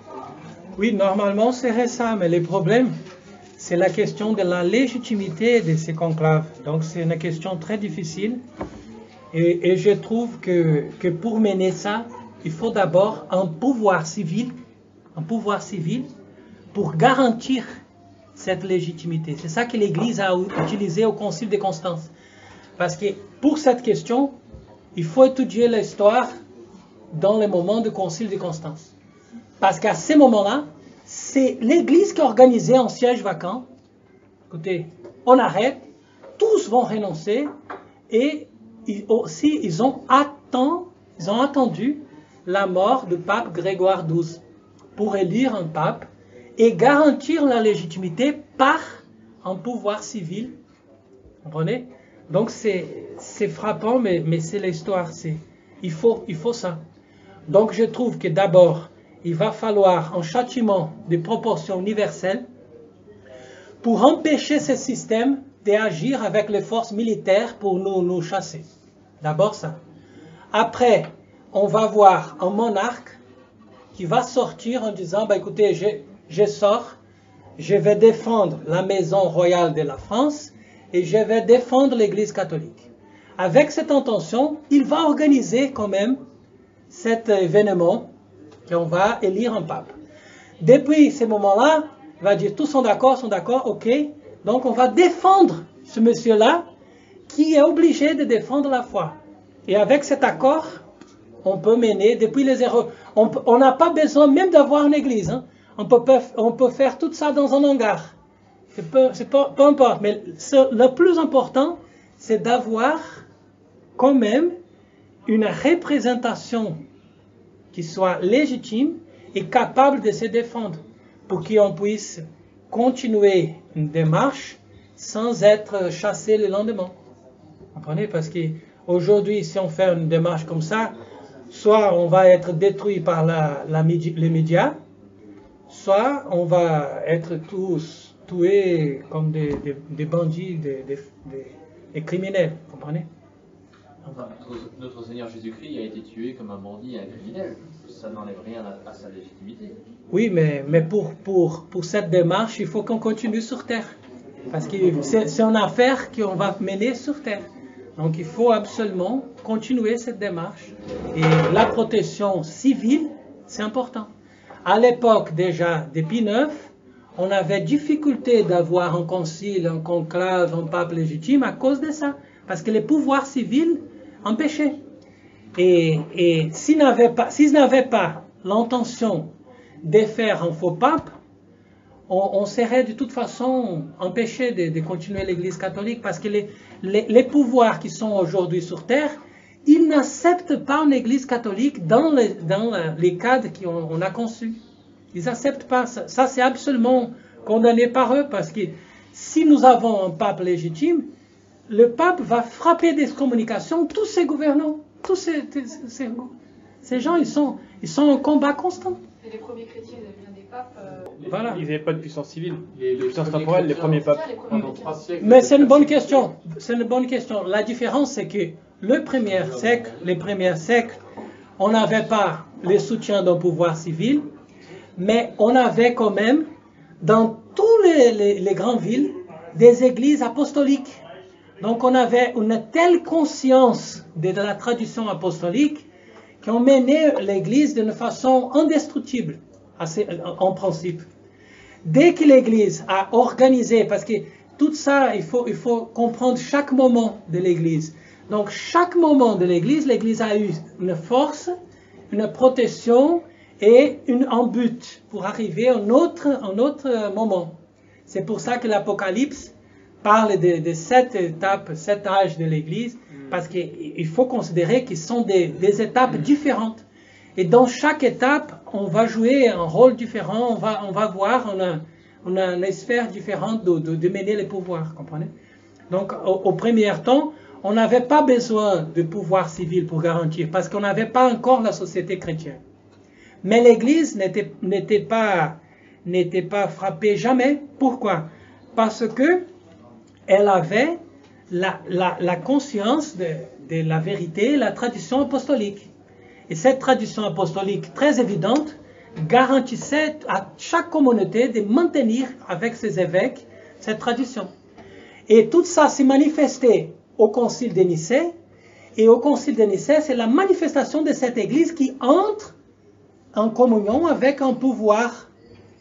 Oui, normalement c'est ça, mais le problème, c'est la question de la légitimité de ces conclaves. Donc c'est une question très difficile. Et, et je trouve que, que pour mener ça, il faut d'abord un pouvoir civil, un pouvoir civil pour garantir cette légitimité. C'est ça que l'Église a utilisé au Concile de Constance. Parce que pour cette question, il faut étudier l'histoire dans les moments du Concile de Constance. Parce qu'à ces moments-là, c'est l'Église qui a organisé un siège vacant. Écoutez, on arrête, tous vont renoncer et ils aussi ils ont, attendu, ils ont attendu la mort du pape Grégoire douze pour élire un pape et garantir la légitimité par un pouvoir civil. Vous comprenez? Donc c'est frappant, mais, mais c'est l'histoire. Il faut, il faut ça. Donc je trouve que d'abord, il va falloir un châtiment de proportions universelles pour empêcher ce système d'agir avec les forces militaires pour nous, nous chasser. D'abord ça. Après, on va voir un monarque qui va sortir en disant, bah, écoutez, je, je sors, je vais défendre la maison royale de la France et je vais défendre l'Église catholique. Avec cette intention, il va organiser quand même cet événement qu'on va élire un pape. Depuis ce moment-là, il va dire, tous sont d'accord, sont d'accord, ok, donc on va défendre ce monsieur-là qui est obligé de défendre la foi. Et avec cet accord, on peut mener depuis les erreurs. On n'a pas besoin même d'avoir une église. Hein. On, peut, on peut faire tout ça dans un hangar. C'est peu, peu, peu importe. Mais ce, le plus important, c'est d'avoir quand même une représentation qui soit légitime et capable de se défendre pour qu'on puisse continuer une démarche sans être chassé le lendemain. Vous comprenez? Parce qu'aujourd'hui, si on fait une démarche comme ça, soit on va être détruit par la, la, les médias, soit on va être tous tuer comme des, des, des bandits, des, des, des, des criminels, vous comprenez? Enfin, notre, notre Seigneur Jésus-Christ a été tué comme un bandit et un criminel. Ça n'enlève rien à, à sa légitimité. Oui, mais, mais pour, pour, pour cette démarche, il faut qu'on continue sur Terre. Parce que c'est, c'est une affaire qu'on va mener sur Terre. Donc il faut absolument continuer cette démarche. Et la protection civile, c'est important. À l'époque déjà des Pie neuf, on avait difficulté d'avoir un concile, un conclave, un pape légitime à cause de ça. Parce que les pouvoirs civils empêchaient. Et, et s'ils n'avaient pas, s'ils n'avaient pas l'intention de faire un faux pape, on, on serait de toute façon empêché de, de continuer l'Église catholique. Parce que les, les, les pouvoirs qui sont aujourd'hui sur Terre, ils n'acceptent pas une Église catholique dans les, dans les cadres qu'on on a conçus. Ils n'acceptent pas ça. Ça, c'est absolument condamné par eux. Parce que si nous avons un pape légitime, le pape va frapper des communications tous ses gouvernants. Tous ces, ces, ces gens, ils sont, ils sont en combat constant. Et les premiers chrétiens, ils avaient bien des papes. Euh... Voilà. Ils n'avaient pas de puissance civile. Les, les puissance temporelle, les premiers papes. Pendant trois siècles. Mais c'est une bonne question. C'est une bonne question. La différence, c'est que le premier siècle, les premiers siècles, on n'avait pas le soutien d'un pouvoir civil, mais on avait quand même, dans toutes les, les, les grandes villes, des églises apostoliques. Donc on avait une telle conscience de la tradition apostolique qu'on menait l'Église d'une façon indestructible, en principe. Dès que l'Église a organisé, parce que tout ça, il faut, il faut comprendre chaque moment de l'Église. Donc chaque moment de l'Église, l'Église a eu une force, une protection et une, un but pour arriver à un autre, un autre moment. C'est pour ça que l'Apocalypse parle de, de sept étapes, sept âges de l'Église, mm. parce qu'il faut considérer qu'ils sont des, des étapes mm. différentes. Et dans chaque étape, on va jouer un rôle différent, on va, on va voir, on a, on a une sphère différente de, de, de mener les pouvoirs, comprenez? Donc, au, au premier temps, on n'avait pas besoin de pouvoir civil pour garantir, parce qu'on n'avait pas encore la société chrétienne. Mais l'Église n'était, n'était pas, n'était pas frappée jamais. Pourquoi? Parce que elle avait la, la, la conscience de, de la vérité, la tradition apostolique. Et cette tradition apostolique très évidente garantissait à chaque communauté de maintenir avec ses évêques cette tradition. Et tout ça s'est manifesté au Concile de Nicée. Et au Concile de Nicée, c'est la manifestation de cette Église qui entre en communion avec un pouvoir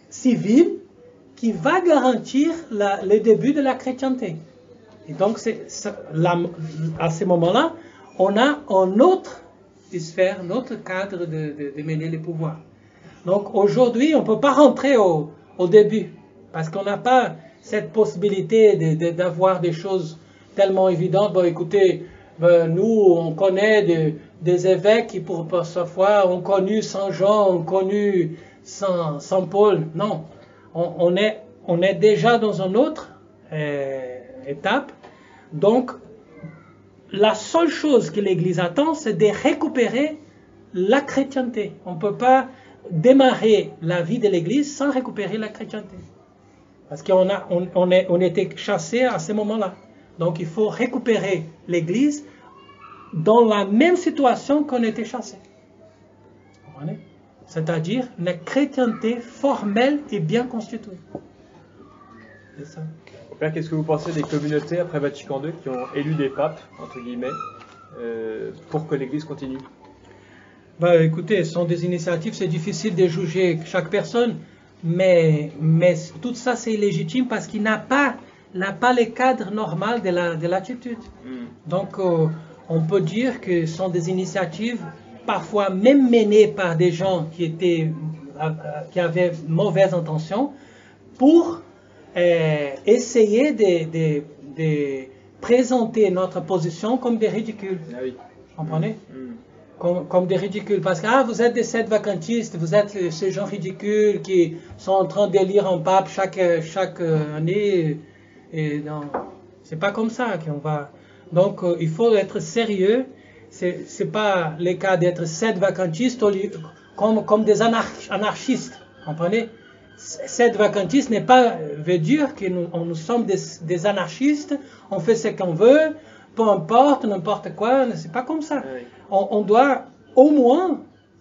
civil qui va garantir la, le début de la chrétienté. Et donc, c'est, c'est, la, à ce moment-là, on a un autre sphère, un autre cadre de, de, de mener les pouvoirs. Donc, aujourd'hui, on ne peut pas rentrer au, au début, parce qu'on n'a pas cette possibilité de, de, d'avoir des choses tellement évidentes. Bon, écoutez, ben, nous, on connaît de, des évêques qui, pour, pour sa foi, ont connu Saint Jean, ont connu Saint, Saint Paul. Non. On, on, est, on est déjà dans une autre euh, étape. Donc, la seule chose que l'Église attend, c'est de récupérer la chrétienté. On ne peut pas démarrer la vie de l'Église sans récupérer la chrétienté. Parce qu'on a, on, on, est, on était chassés à ce moment-là. Donc, il faut récupérer l'Église dans la même situation qu'on était chassés. Vous comprenez? C'est-à-dire une chrétienté formelle et bien constituée. C'est ça. Père, qu'est-ce que vous pensez des communautés après Vatican deux qui ont élu des papes, entre guillemets, euh, pour que l'Église continue? Bah, écoutez, ce sont des initiatives, c'est difficile de juger chaque personne, mais, mais tout ça c'est illégitime parce qu'il n'a pas, n'a pas le cadre normal de, la, de l'attitude. Mm. Donc, euh, on peut dire que ce sont des initiatives parfois même menées par des gens qui, étaient, euh, qui avaient mauvaises intentions pour euh, essayer de, de, de présenter notre position comme des ridicules. Ah oui. Vous comprenez? Mm. Comme, comme des ridicules. Parce que ah, vous êtes des sept vacantistes, vous êtes ces gens ridicules qui sont en train d'élire un pape chaque, chaque année. Et non, c'est pas comme ça qu'on va. Donc, euh, il faut être sérieux. C'est, c'est pas le cas d'être sept vacantistes comme, comme des anarch, anarchistes. Comprenez? Cette vacantiste n'est pas veut dire que nous, on, nous sommes des, des anarchistes, on fait ce qu'on veut, peu importe, n'importe quoi, c'est pas comme ça. Oui. On, on doit au moins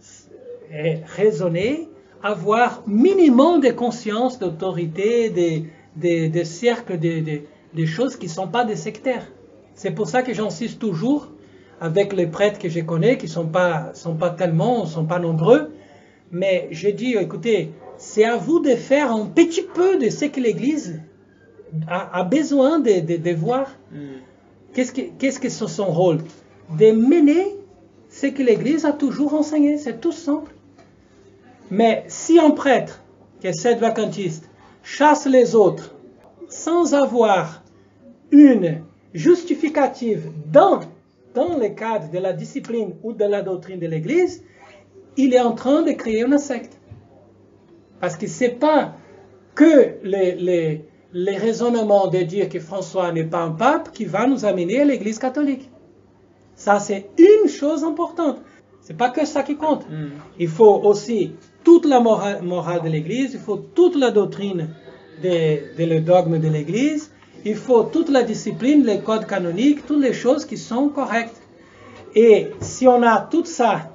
raisonner, avoir minimum de conscience, d'autorité, des, des, des cercles, des, des, des choses qui ne sont pas des sectaires. C'est pour ça que j'insiste toujours avec les prêtres que je connais, qui ne sont pas, sont pas tellement, ne sont pas nombreux, mais je dis, écoutez, c'est à vous de faire un petit peu de ce que l'Église a, a besoin de, de, de voir. Mm. Qu'est-ce que, qu'est-ce que c'est son rôle? De mener ce que l'Église a toujours enseigné, c'est tout simple. Mais si un prêtre, qui est cette vacantiste, chasse les autres sans avoir une justificative dans, dans le cadre de la discipline ou de la doctrine de l'Église, il est en train de créer une secte. Parce que ce n'est pas que les, les, les raisonnements de dire que François n'est pas un pape qui va nous amener à l'Église catholique. Ça, c'est une chose importante. Ce n'est pas que ça qui compte. Mm. Il faut aussi toute la morale, morale de l'Église, il faut toute la doctrine des de le dogme de l'Église, il faut toute la discipline, les codes canoniques, toutes les choses qui sont correctes. Et si on a tout ça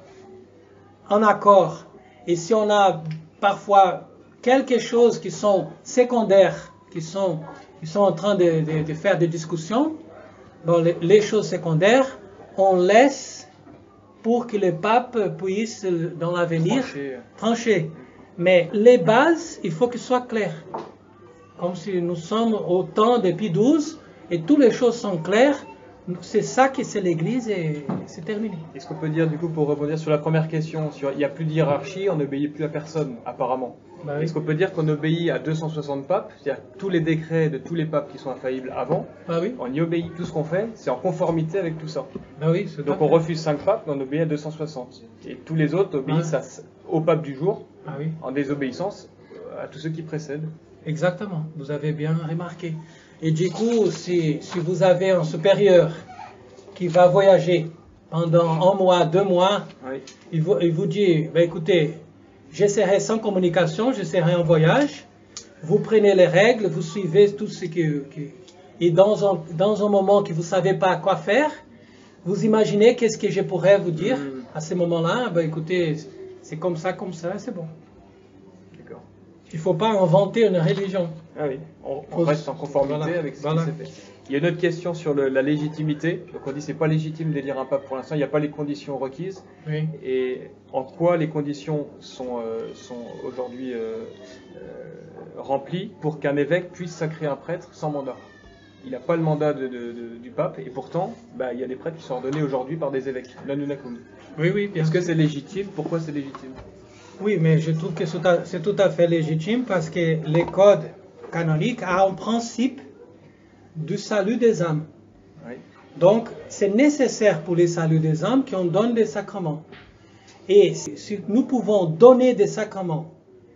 en accord, et si on a parfois quelque chose qui sont secondaires, qui sont, qui sont en train de, de, de faire des discussions, bon, les, les choses secondaires, on laisse pour que le pape puisse, dans l'avenir, trancher. trancher. Mais les bases, il faut qu'elles soient claires. Comme si nous sommes au temps de Pie douze, et toutes les choses sont claires, c'est ça que c'est l'Église et c'est terminé. Est-ce qu'on peut dire, du coup, pour rebondir sur la première question, sur, il n'y a plus de hiérarchie, on n'obéit plus à personne, apparemment. Bah oui. Est-ce qu'on peut dire qu'on obéit à deux cent soixante papes, c'est-à-dire tous les décrets de tous les papes qui sont infaillibles avant, bah oui. On y obéit, tout ce qu'on fait, c'est en conformité avec tout ça. Bah oui, donc on refuse cinq papes, mais on obéit à deux cent soixante. Et tous les autres obéissent ah. à, au pape du jour, ah oui. en désobéissance à tous ceux qui précèdent. Exactement, vous avez bien remarqué. Et du coup, si, si vous avez un supérieur qui va voyager pendant un mois, deux mois, oui. il, vous, il vous dit, bah, écoutez, je serai sans communication, je serai en voyage, vous prenez les règles, vous suivez tout ce que... que et dans un, dans un moment que vous ne savez pas quoi faire, vous imaginez qu'est-ce que je pourrais vous dire mmh. à ce moment-là, bah, écoutez, c'est comme ça, comme ça, c'est bon. D'accord. Il ne faut pas inventer une religion. Ah oui, on, on reste en conformité voilà. avec ce voilà. qui s'est fait. Il y a une autre question sur le, la légitimité. Donc on dit que ce n'est pas légitime d'élire un pape pour l'instant, il n'y a pas les conditions requises. Oui. Et en quoi les conditions sont, euh, sont aujourd'hui euh, euh, remplies pour qu'un évêque puisse sacrer un prêtre sans mandat? Il n'a pas le mandat de, de, de, du pape, et pourtant, bah, il y a des prêtres qui sont ordonnés aujourd'hui par des évêques. L'Anunnakun. Oui, oui, bien Est-ce que c'est légitime? Pourquoi c'est légitime? Oui, mais je trouve que c'est tout à fait légitime parce que les codes canoniques ont un principe du salut des âmes. Oui. Donc, c'est nécessaire pour le salut des âmes qu'on donne des sacrements. Et si nous pouvons donner des sacrements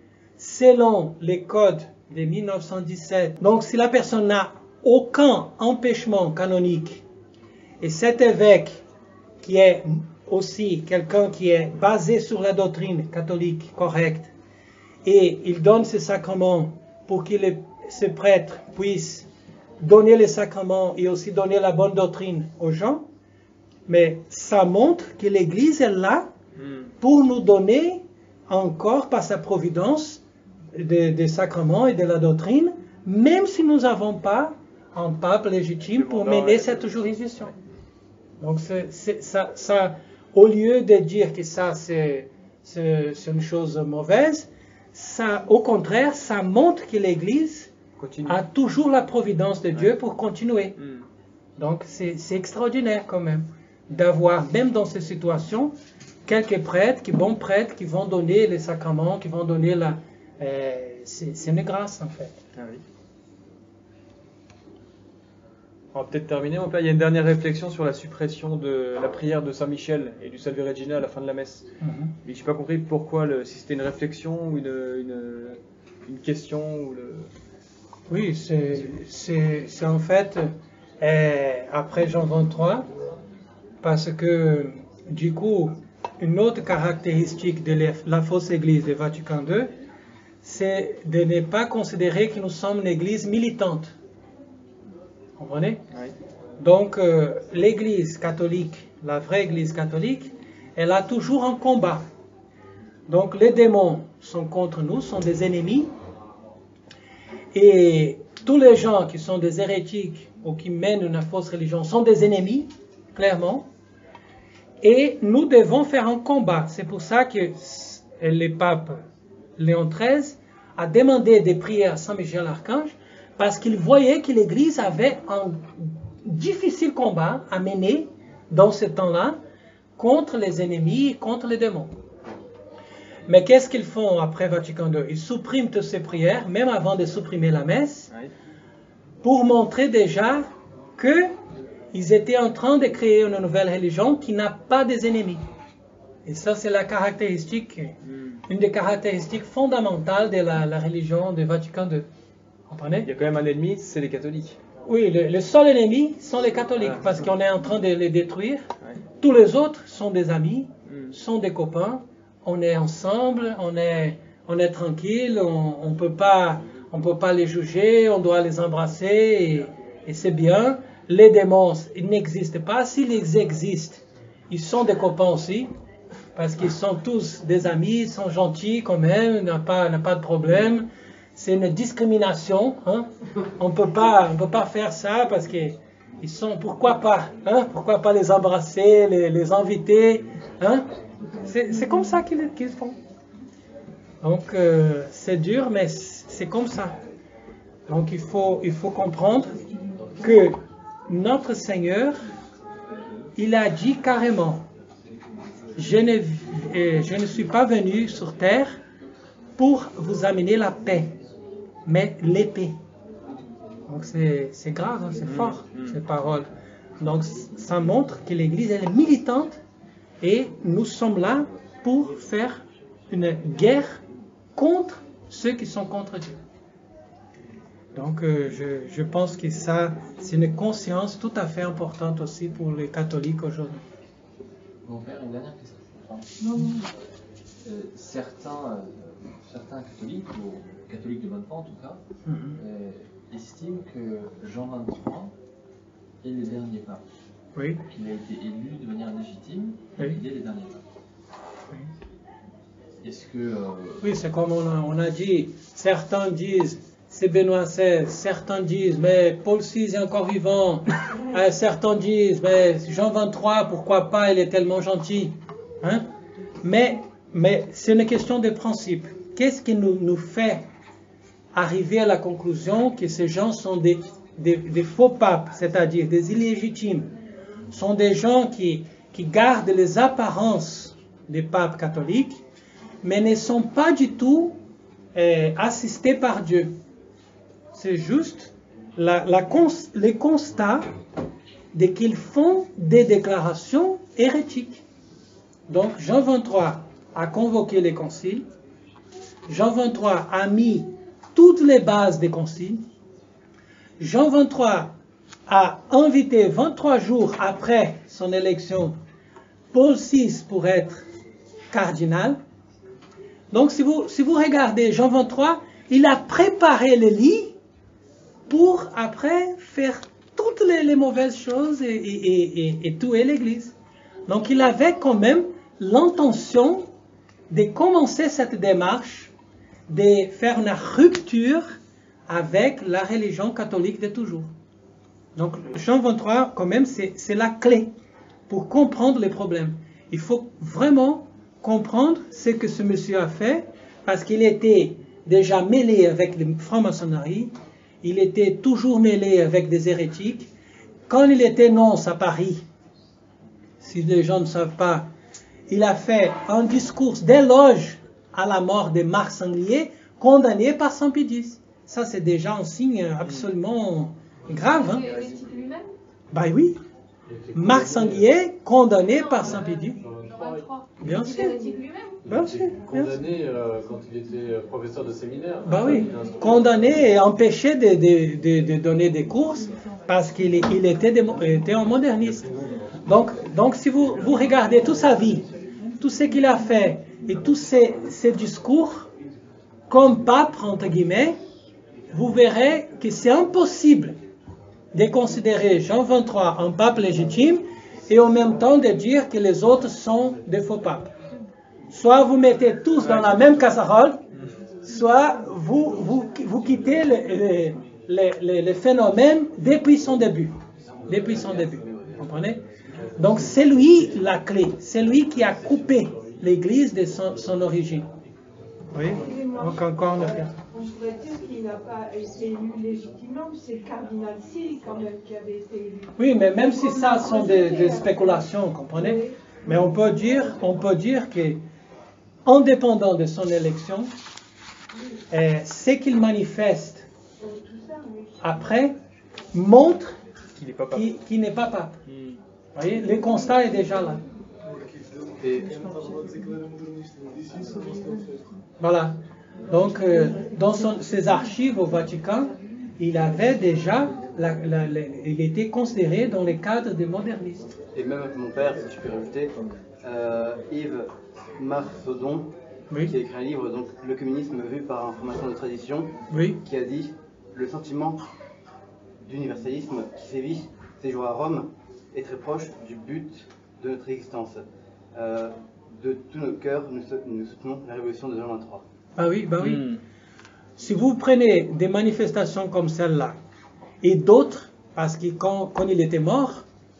selon les codes de mille neuf cent dix-sept, donc si la personne n'a aucun empêchement canonique, et cet évêque qui est aussi quelqu'un qui est basé sur la doctrine catholique correcte, et il donne ces sacrements pour que les, ce prêtre puisse donner les sacrements et aussi donner la bonne doctrine aux gens, mais ça montre que l'Église est là pour nous donner encore par sa providence des, des sacrements et de la doctrine, même si nous n'avons pas un pape légitime pour mener cette juridiction. Donc c'est, c'est, ça, ça, au lieu de dire que ça c'est, c'est, c'est une chose mauvaise, ça, au contraire, ça montre que l'Église Continue. a toujours la providence de Dieu ouais. pour continuer. Mm. Donc c'est, c'est extraordinaire quand même d'avoir, même dans ces situations, quelques prêtres, qui bons prêtres qui vont donner les sacrements, qui vont donner la... Euh, c'est, c'est une grâce en fait. Ah oui. On va peut-être terminer, mon père. Il y a une dernière réflexion sur la suppression de la prière de Saint-Michel et du Salve Regina à la fin de la messe. Mm-hmm. Mais je n'ai pas compris pourquoi, le, si c'était une réflexion ou une, une, une question. Ou le... Oui, c'est, c'est, c'est en fait euh, après Jean vingt-trois, parce que du coup, une autre caractéristique de la, la fausse église de Vatican deux, c'est de ne pas considérer que nous sommes une église militante. Vous comprenez? Oui. Donc, euh, l'église catholique, la vraie église catholique, elle a toujours un combat. Donc, les démons sont contre nous, sont des ennemis. Et tous les gens qui sont des hérétiques ou qui mènent une fausse religion sont des ennemis, clairement. Et nous devons faire un combat. C'est pour ça que le pape Léon treize a demandé des prières à Saint Michel l'Archange, parce qu'il voyait que l'Église avait un difficile combat à mener dans ce temps-là contre les ennemis, contre les démons. Mais qu'est-ce qu'ils font après Vatican deux? Ils suppriment toutes ces prières, même avant de supprimer la messe, Oui. pour montrer déjà qu'ils étaient en train de créer une nouvelle religion qui n'a pas des ennemis. Et ça, c'est la caractéristique, une des caractéristiques fondamentales de la, la religion de Vatican deux. Vous comprenez? Il y a quand même un ennemi, c'est les catholiques. Oui, le, le seul ennemi sont les catholiques, Ah, parce qu'on est en train de les détruire. Ouais. Tous les autres sont des amis, Mm. sont des copains. On est ensemble, on est, on est tranquille, on ne peut pas, on peut pas les juger, on doit les embrasser, et, et c'est bien. Les démons, ils n'existent pas. S'ils existent, ils sont des copains aussi, parce qu'ils sont tous des amis, ils sont gentils quand même, il n'y a pas, n'a pas de problème. C'est une discrimination, hein? On peut pas, on peut pas faire ça parce que ils sont, pourquoi pas, hein? Pourquoi pas les embrasser, les, les inviter, hein? C'est, c'est comme ça qu'ils, qu'ils font. Donc euh, c'est dur, mais c'est comme ça. Donc il faut, il faut comprendre que notre Seigneur, il a dit carrément, je ne, euh, je ne suis pas venu sur terre pour vous amener la paix, mais l'épée. Donc c'est, c'est grave, hein, c'est fort, mmh. ces paroles. Donc ça montre que l'Église, elle est militante et nous sommes là pour faire une guerre contre ceux qui sont contre Dieu. Donc euh, je, je pense que ça, c'est une conscience tout à fait importante aussi pour les catholiques aujourd'hui. Mon père, une dernière question. Non, non. Euh, certains, euh, certains catholiques, ou catholiques de bonne foi en tout cas, Mm-hmm. euh, estiment que Jean vingt-trois est le dernier pape. Oui. Qu'il a été élu de manière légitime, Oui. et qu'il est le dernier pape. Oui. Est-ce que... Euh, Oui, c'est comme on a, on a dit, certains disent c'est Benoît seize, certains disent mais Paul six est encore vivant, euh, certains disent mais Jean vingt-trois, pourquoi pas, il est tellement gentil. Hein? Mais, mais c'est une question de principe. Qu'est-ce qui nous, nous fait arriver à la conclusion que ces gens sont des, des, des faux papes, c'est-à-dire des illégitimes, sont des gens qui, qui gardent les apparences des papes catholiques, mais ne sont pas du tout euh, assistés par Dieu. C'est juste la, la cons, les constats de qu'ils font des déclarations hérétiques. Donc Jean vingt-trois a convoqué les conciles, Jean vingt-trois a mis toutes les bases des conciles, Jean vingt-trois a invité vingt-trois jours après son élection Paul six pour être cardinal. Donc si vous, si vous regardez Jean vingt-trois, il a préparé le lit pour après faire toutes les, les mauvaises choses et, et, et, et tuer l'Église. Donc il avait quand même l'intention de commencer cette démarche, de faire une rupture avec la religion catholique de toujours. Donc Jean vingt-trois, quand même, c'est, c'est la clé pour comprendre les problèmes. Il faut vraiment comprendre ce que ce monsieur a fait, parce qu'il était déjà mêlé avec les francs-maçonneries, il était toujours mêlé avec des hérétiques. Quand il était nonce à Paris, si les gens ne savent pas, il a fait un discours d'éloge à la mort de Marc Sanglier, condamné par Saint Pie X. Ça, c'est déjà un signe absolument grave. Hein? Hérétique lui-même? Ben oui. Marc Sanglier, condamné par Saint Pie X. Jean vingt-trois. Bien Il est sûr. hérétique lui-même? Bien Il sûr. était bien sûr. condamné euh, quand il était professeur de séminaire. Ben oui, Il a instruit- condamné et empêché de, de, de, de donner des courses parce qu'il il était, des- était un moderniste. Donc, donc si vous, vous regardez toute sa vie, tout ce qu'il a fait et tous ses, ses discours, comme pape, entre guillemets, vous verrez que c'est impossible de considérer Jean vingt-trois un pape légitime et en même temps de dire que les autres sont des faux papes. Soit vous mettez tous dans la même casserole, soit vous, vous, vous quittez le, le, le, le, le phénomène depuis son début. Depuis son début. Vous comprenez? Donc c'est lui la clé. C'est lui qui a coupé l'Église de son, son origine. Oui? Donc encore une fois. On pourrait dire qu'il n'a pas été élu légitimement, c'est le cardinal Sille quand même qui avait été élu. Oui, mais même si ça sont des, des spéculations, vous comprenez? Mais on peut dire, on peut dire que, indépendant de son élection, euh, ce qu'il manifeste après montre qu'il n'est pas pape. Qu'il, qu'il n'est pas pape. Mm. Vous voyez, le constat est déjà là. Et... Voilà. Donc, euh, dans son, ses archives au Vatican, il avait déjà, la, la, la, il était considéré dans les cadres des modernistes. Et même mon père, si je peux rajouter, euh, Yves Marsaudon, oui. qui a écrit un livre, donc Le communisme vu par information de tradition, oui. qui a dit le sentiment d'universalisme qui sévit ces jours à Rome est très proche du but de notre existence. Euh, de tous nos cœurs, nous, nous soutenons la révolution de Jean vingt-trois. Ah oui, bah oui. Mm. Si vous prenez des manifestations comme celle-là et d'autres, parce que quand, quand il était mort,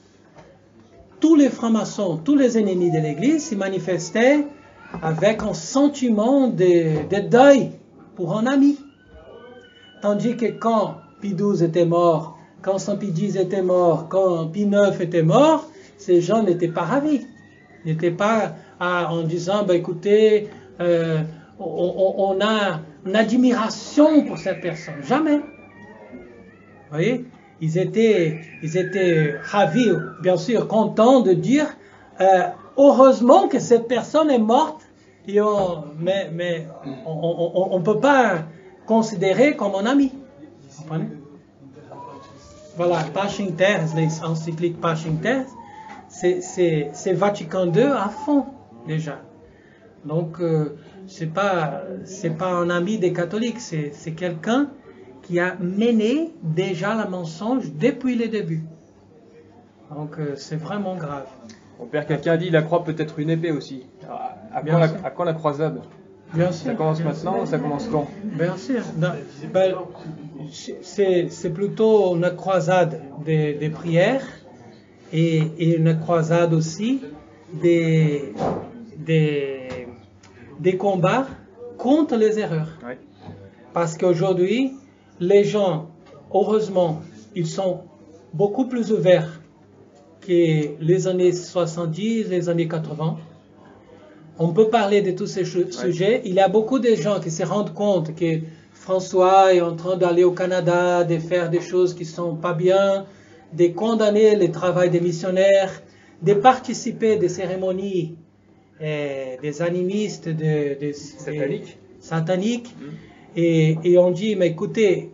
tous les francs-maçons, tous les ennemis de l'Église se manifestaient avec un sentiment de, de deuil pour un ami. Tandis que quand Pie douze était mort, quand Saint Pie dix était mort, quand Pie neuf était mort, ces gens n'étaient pas ravis. N'étaient pas à, en disant, bah, écoutez, euh, on, on, on a une admiration pour cette personne. Jamais. Vous voyez, ils étaient, ils étaient ravis, bien sûr, contents de dire, euh, heureusement que cette personne est morte, et on, mais, mais on ne peut pas considérer comme un ami. Vous comprenez? Voilà, Pacem Terres, les encycliques Pacem Terres, c'est, c'est, c'est Vatican deux à fond, déjà. Donc, euh, c'est pas, c'est pas un ami des catholiques, c'est, c'est quelqu'un qui a mené déjà le mensonge depuis le début. Donc, euh, c'est vraiment grave. Mon père, quelqu'un dit la croix peut être une épée aussi. À, à, quand, la, à quand la croisade? Bien sûr. Ça commence bien maintenant sûr. ou ça commence quand? Bien sûr. Non, ben, c'est, c'est plutôt une croisade des, des prières et, et une croisade aussi des, des, des combats contre les erreurs. Oui. Parce qu'aujourd'hui, les gens, heureusement, ils sont beaucoup plus ouverts que les années soixante-dix, les années quatre-vingts. On peut parler de tous ces sujets. Il y a beaucoup de gens qui se rendent compte que François est en train d'aller au Canada, de faire des choses qui ne sont pas bien, de condamner le travail des missionnaires, de participer à des cérémonies eh, des animistes, de, de, sataniques. De, sataniques. Mmh. Et, et on dit, mais écoutez,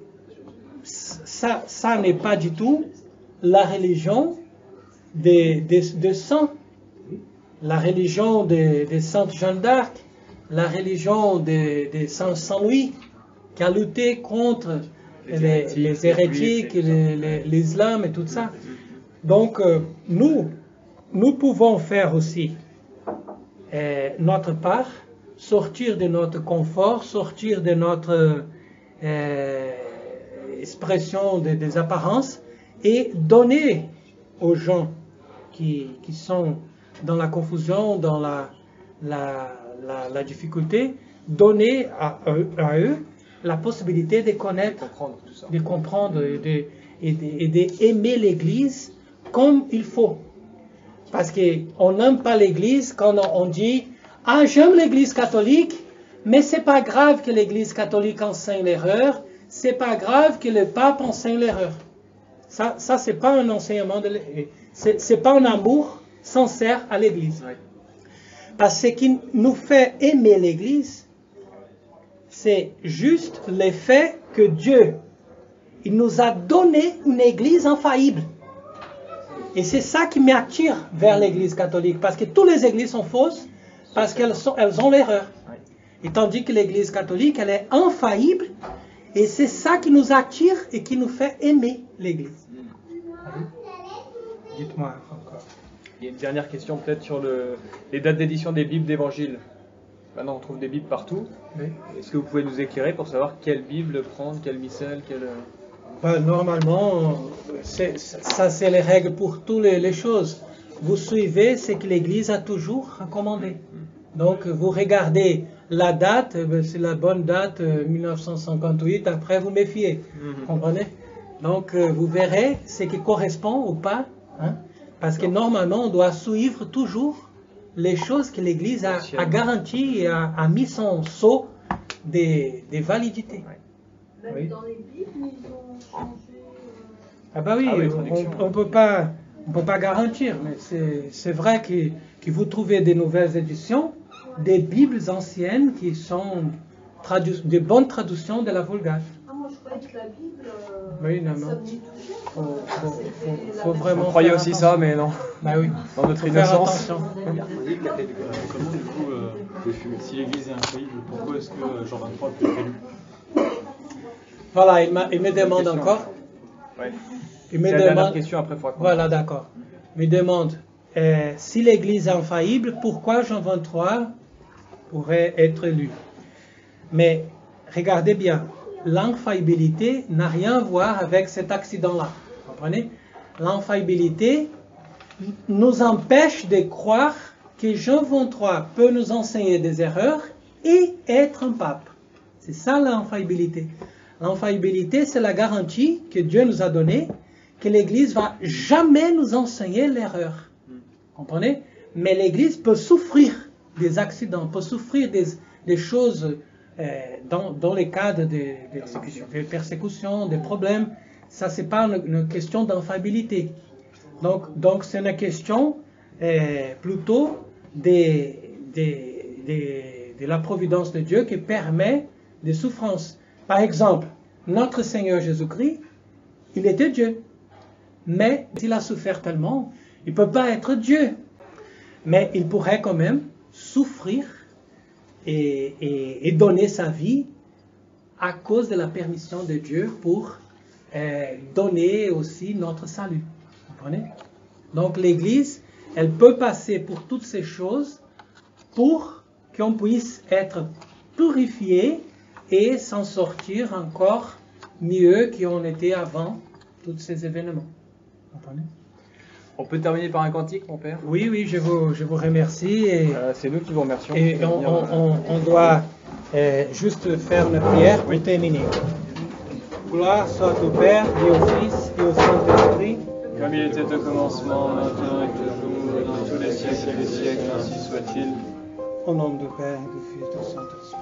ça, ça n'est pas du tout la religion des, des, des saints. La religion de, de Sainte Jeanne d'Arc, la religion de, de Saint Saint-Louis, qui a lutté contre les, les hérétiques, les hérétiques les, les, les, l'islam et tout ça. Donc, euh, nous, nous pouvons faire aussi euh, notre part, sortir de notre confort, sortir de notre euh, expression de, des apparences et donner aux gens qui, qui sont dans la confusion, dans la, la, la, la difficulté, donner à eux, à eux la possibilité de connaître, comprendre tout ça. de comprendre et de, et de, et d'aimer l'Église comme il faut. Parce qu'on n'aime pas l'Église quand on dit « Ah, j'aime l'Église catholique, mais c'est pas grave que l'Église catholique enseigne l'erreur, c'est pas grave que le pape enseigne l'erreur. » Ça, ça c'est pas un enseignement, de c'est, c'est pas un amour sincère à l'Église. Oui. Parce que ce qui nous fait aimer l'Église, c'est juste le fait que Dieu, il nous a donné une Église infaillible. Et c'est ça qui m'attire vers l'Église catholique, parce que toutes les églises sont fausses, parce qu'elles sont, elles ont l'erreur. Oui. Et tandis que l'Église catholique, elle est infaillible, et c'est ça qui nous attire et qui nous fait aimer l'Église. Dites-moi encore. Il y a une dernière question peut-être sur le, les dates d'édition des Bibles d'Évangile. Maintenant, on trouve des Bibles partout. Oui. Est-ce que vous pouvez nous éclairer pour savoir quelle Bible prendre, quel missel, quelle... Ben, normalement, c'est, ça c'est les règles pour toutes les, les choses. Vous suivez ce que l'Église a toujours recommandé. Donc, vous regardez la date, c'est la bonne date, mille neuf cent cinquante-huit, après vous méfiez. Mm-hmm. Comprenez? Donc, vous verrez ce qui correspond ou pas. Hein? Parce que normalement, on doit suivre toujours les choses que l'Église a, a garanties et a, a mis son sceau des, des validités. Même oui. Dans les Bibles, ils ont changé. Euh... Ah bah oui, ah oui on ne peut pas, on peut pas garantir, mais c'est, c'est vrai que, que vous trouvez des nouvelles éditions, des Bibles anciennes qui sont tradu- des bonnes traductions de la Vulgate. Ah, moi je croyais que la Bible, euh, oui, non, non. ça me touchait. Faut, faut, faut, faut vraiment. On croyait aussi attention. Ça, mais non. Bah oui. Dans notre innocence. Comment du coup, euh, si l'Église est infaillible, pourquoi est-ce que Jean vingt-trois peut être élu? Voilà, il, il me demande encore. Ouais. Il me C'est demande. La dernière question après. Voilà, d'accord. Il me demande euh, si l'Église est infaillible, pourquoi Jean vingt-trois pourrait être élu? Mais regardez bien, l'infaillibilité n'a rien à voir avec cet accident-là. Vous comprenez? L'infaillibilité nous empêche de croire que Jean vingt-trois peut nous enseigner des erreurs et être un pape. C'est ça l'infaillibilité. L'infaillibilité, c'est la garantie que Dieu nous a donnée que l'Église va jamais nous enseigner l'erreur. Comprenez? Mais l'Église peut souffrir des accidents, peut souffrir des, des choses euh, dans, dans les cadres des de, persécutions, de persécutions, des problèmes. Ça, c'est pas une, une question d'infaillibilité. Donc, donc, c'est une question euh, plutôt des, des, des, de la providence de Dieu qui permet des souffrances. Par exemple, notre Seigneur Jésus-Christ, il était Dieu. Mais il a souffert tellement, il ne peut pas être Dieu. Mais il pourrait quand même souffrir et, et, et donner sa vie à cause de la permission de Dieu pour euh, donner aussi notre salut. Vous comprenez? Donc l'Église, elle peut passer pour toutes ces choses pour qu'on puisse être purifié et s'en sortir encore mieux qu'on était avant tous ces événements. Vous comprenez? On peut terminer par un cantique, mon père? Oui, oui, je vous, je vous remercie. Et, euh, c'est nous qui vous remercions. Et on, venir, on, on, on doit euh, juste faire une prière pour oui. terminer. Gloire soit au Père, et au Fils, et au Saint-Esprit. Comme il était au commencement, maintenant et toujours, et dans tous les siècles des siècles, ainsi soit-il. Au nom du Père, du Fils, et du Saint-Esprit.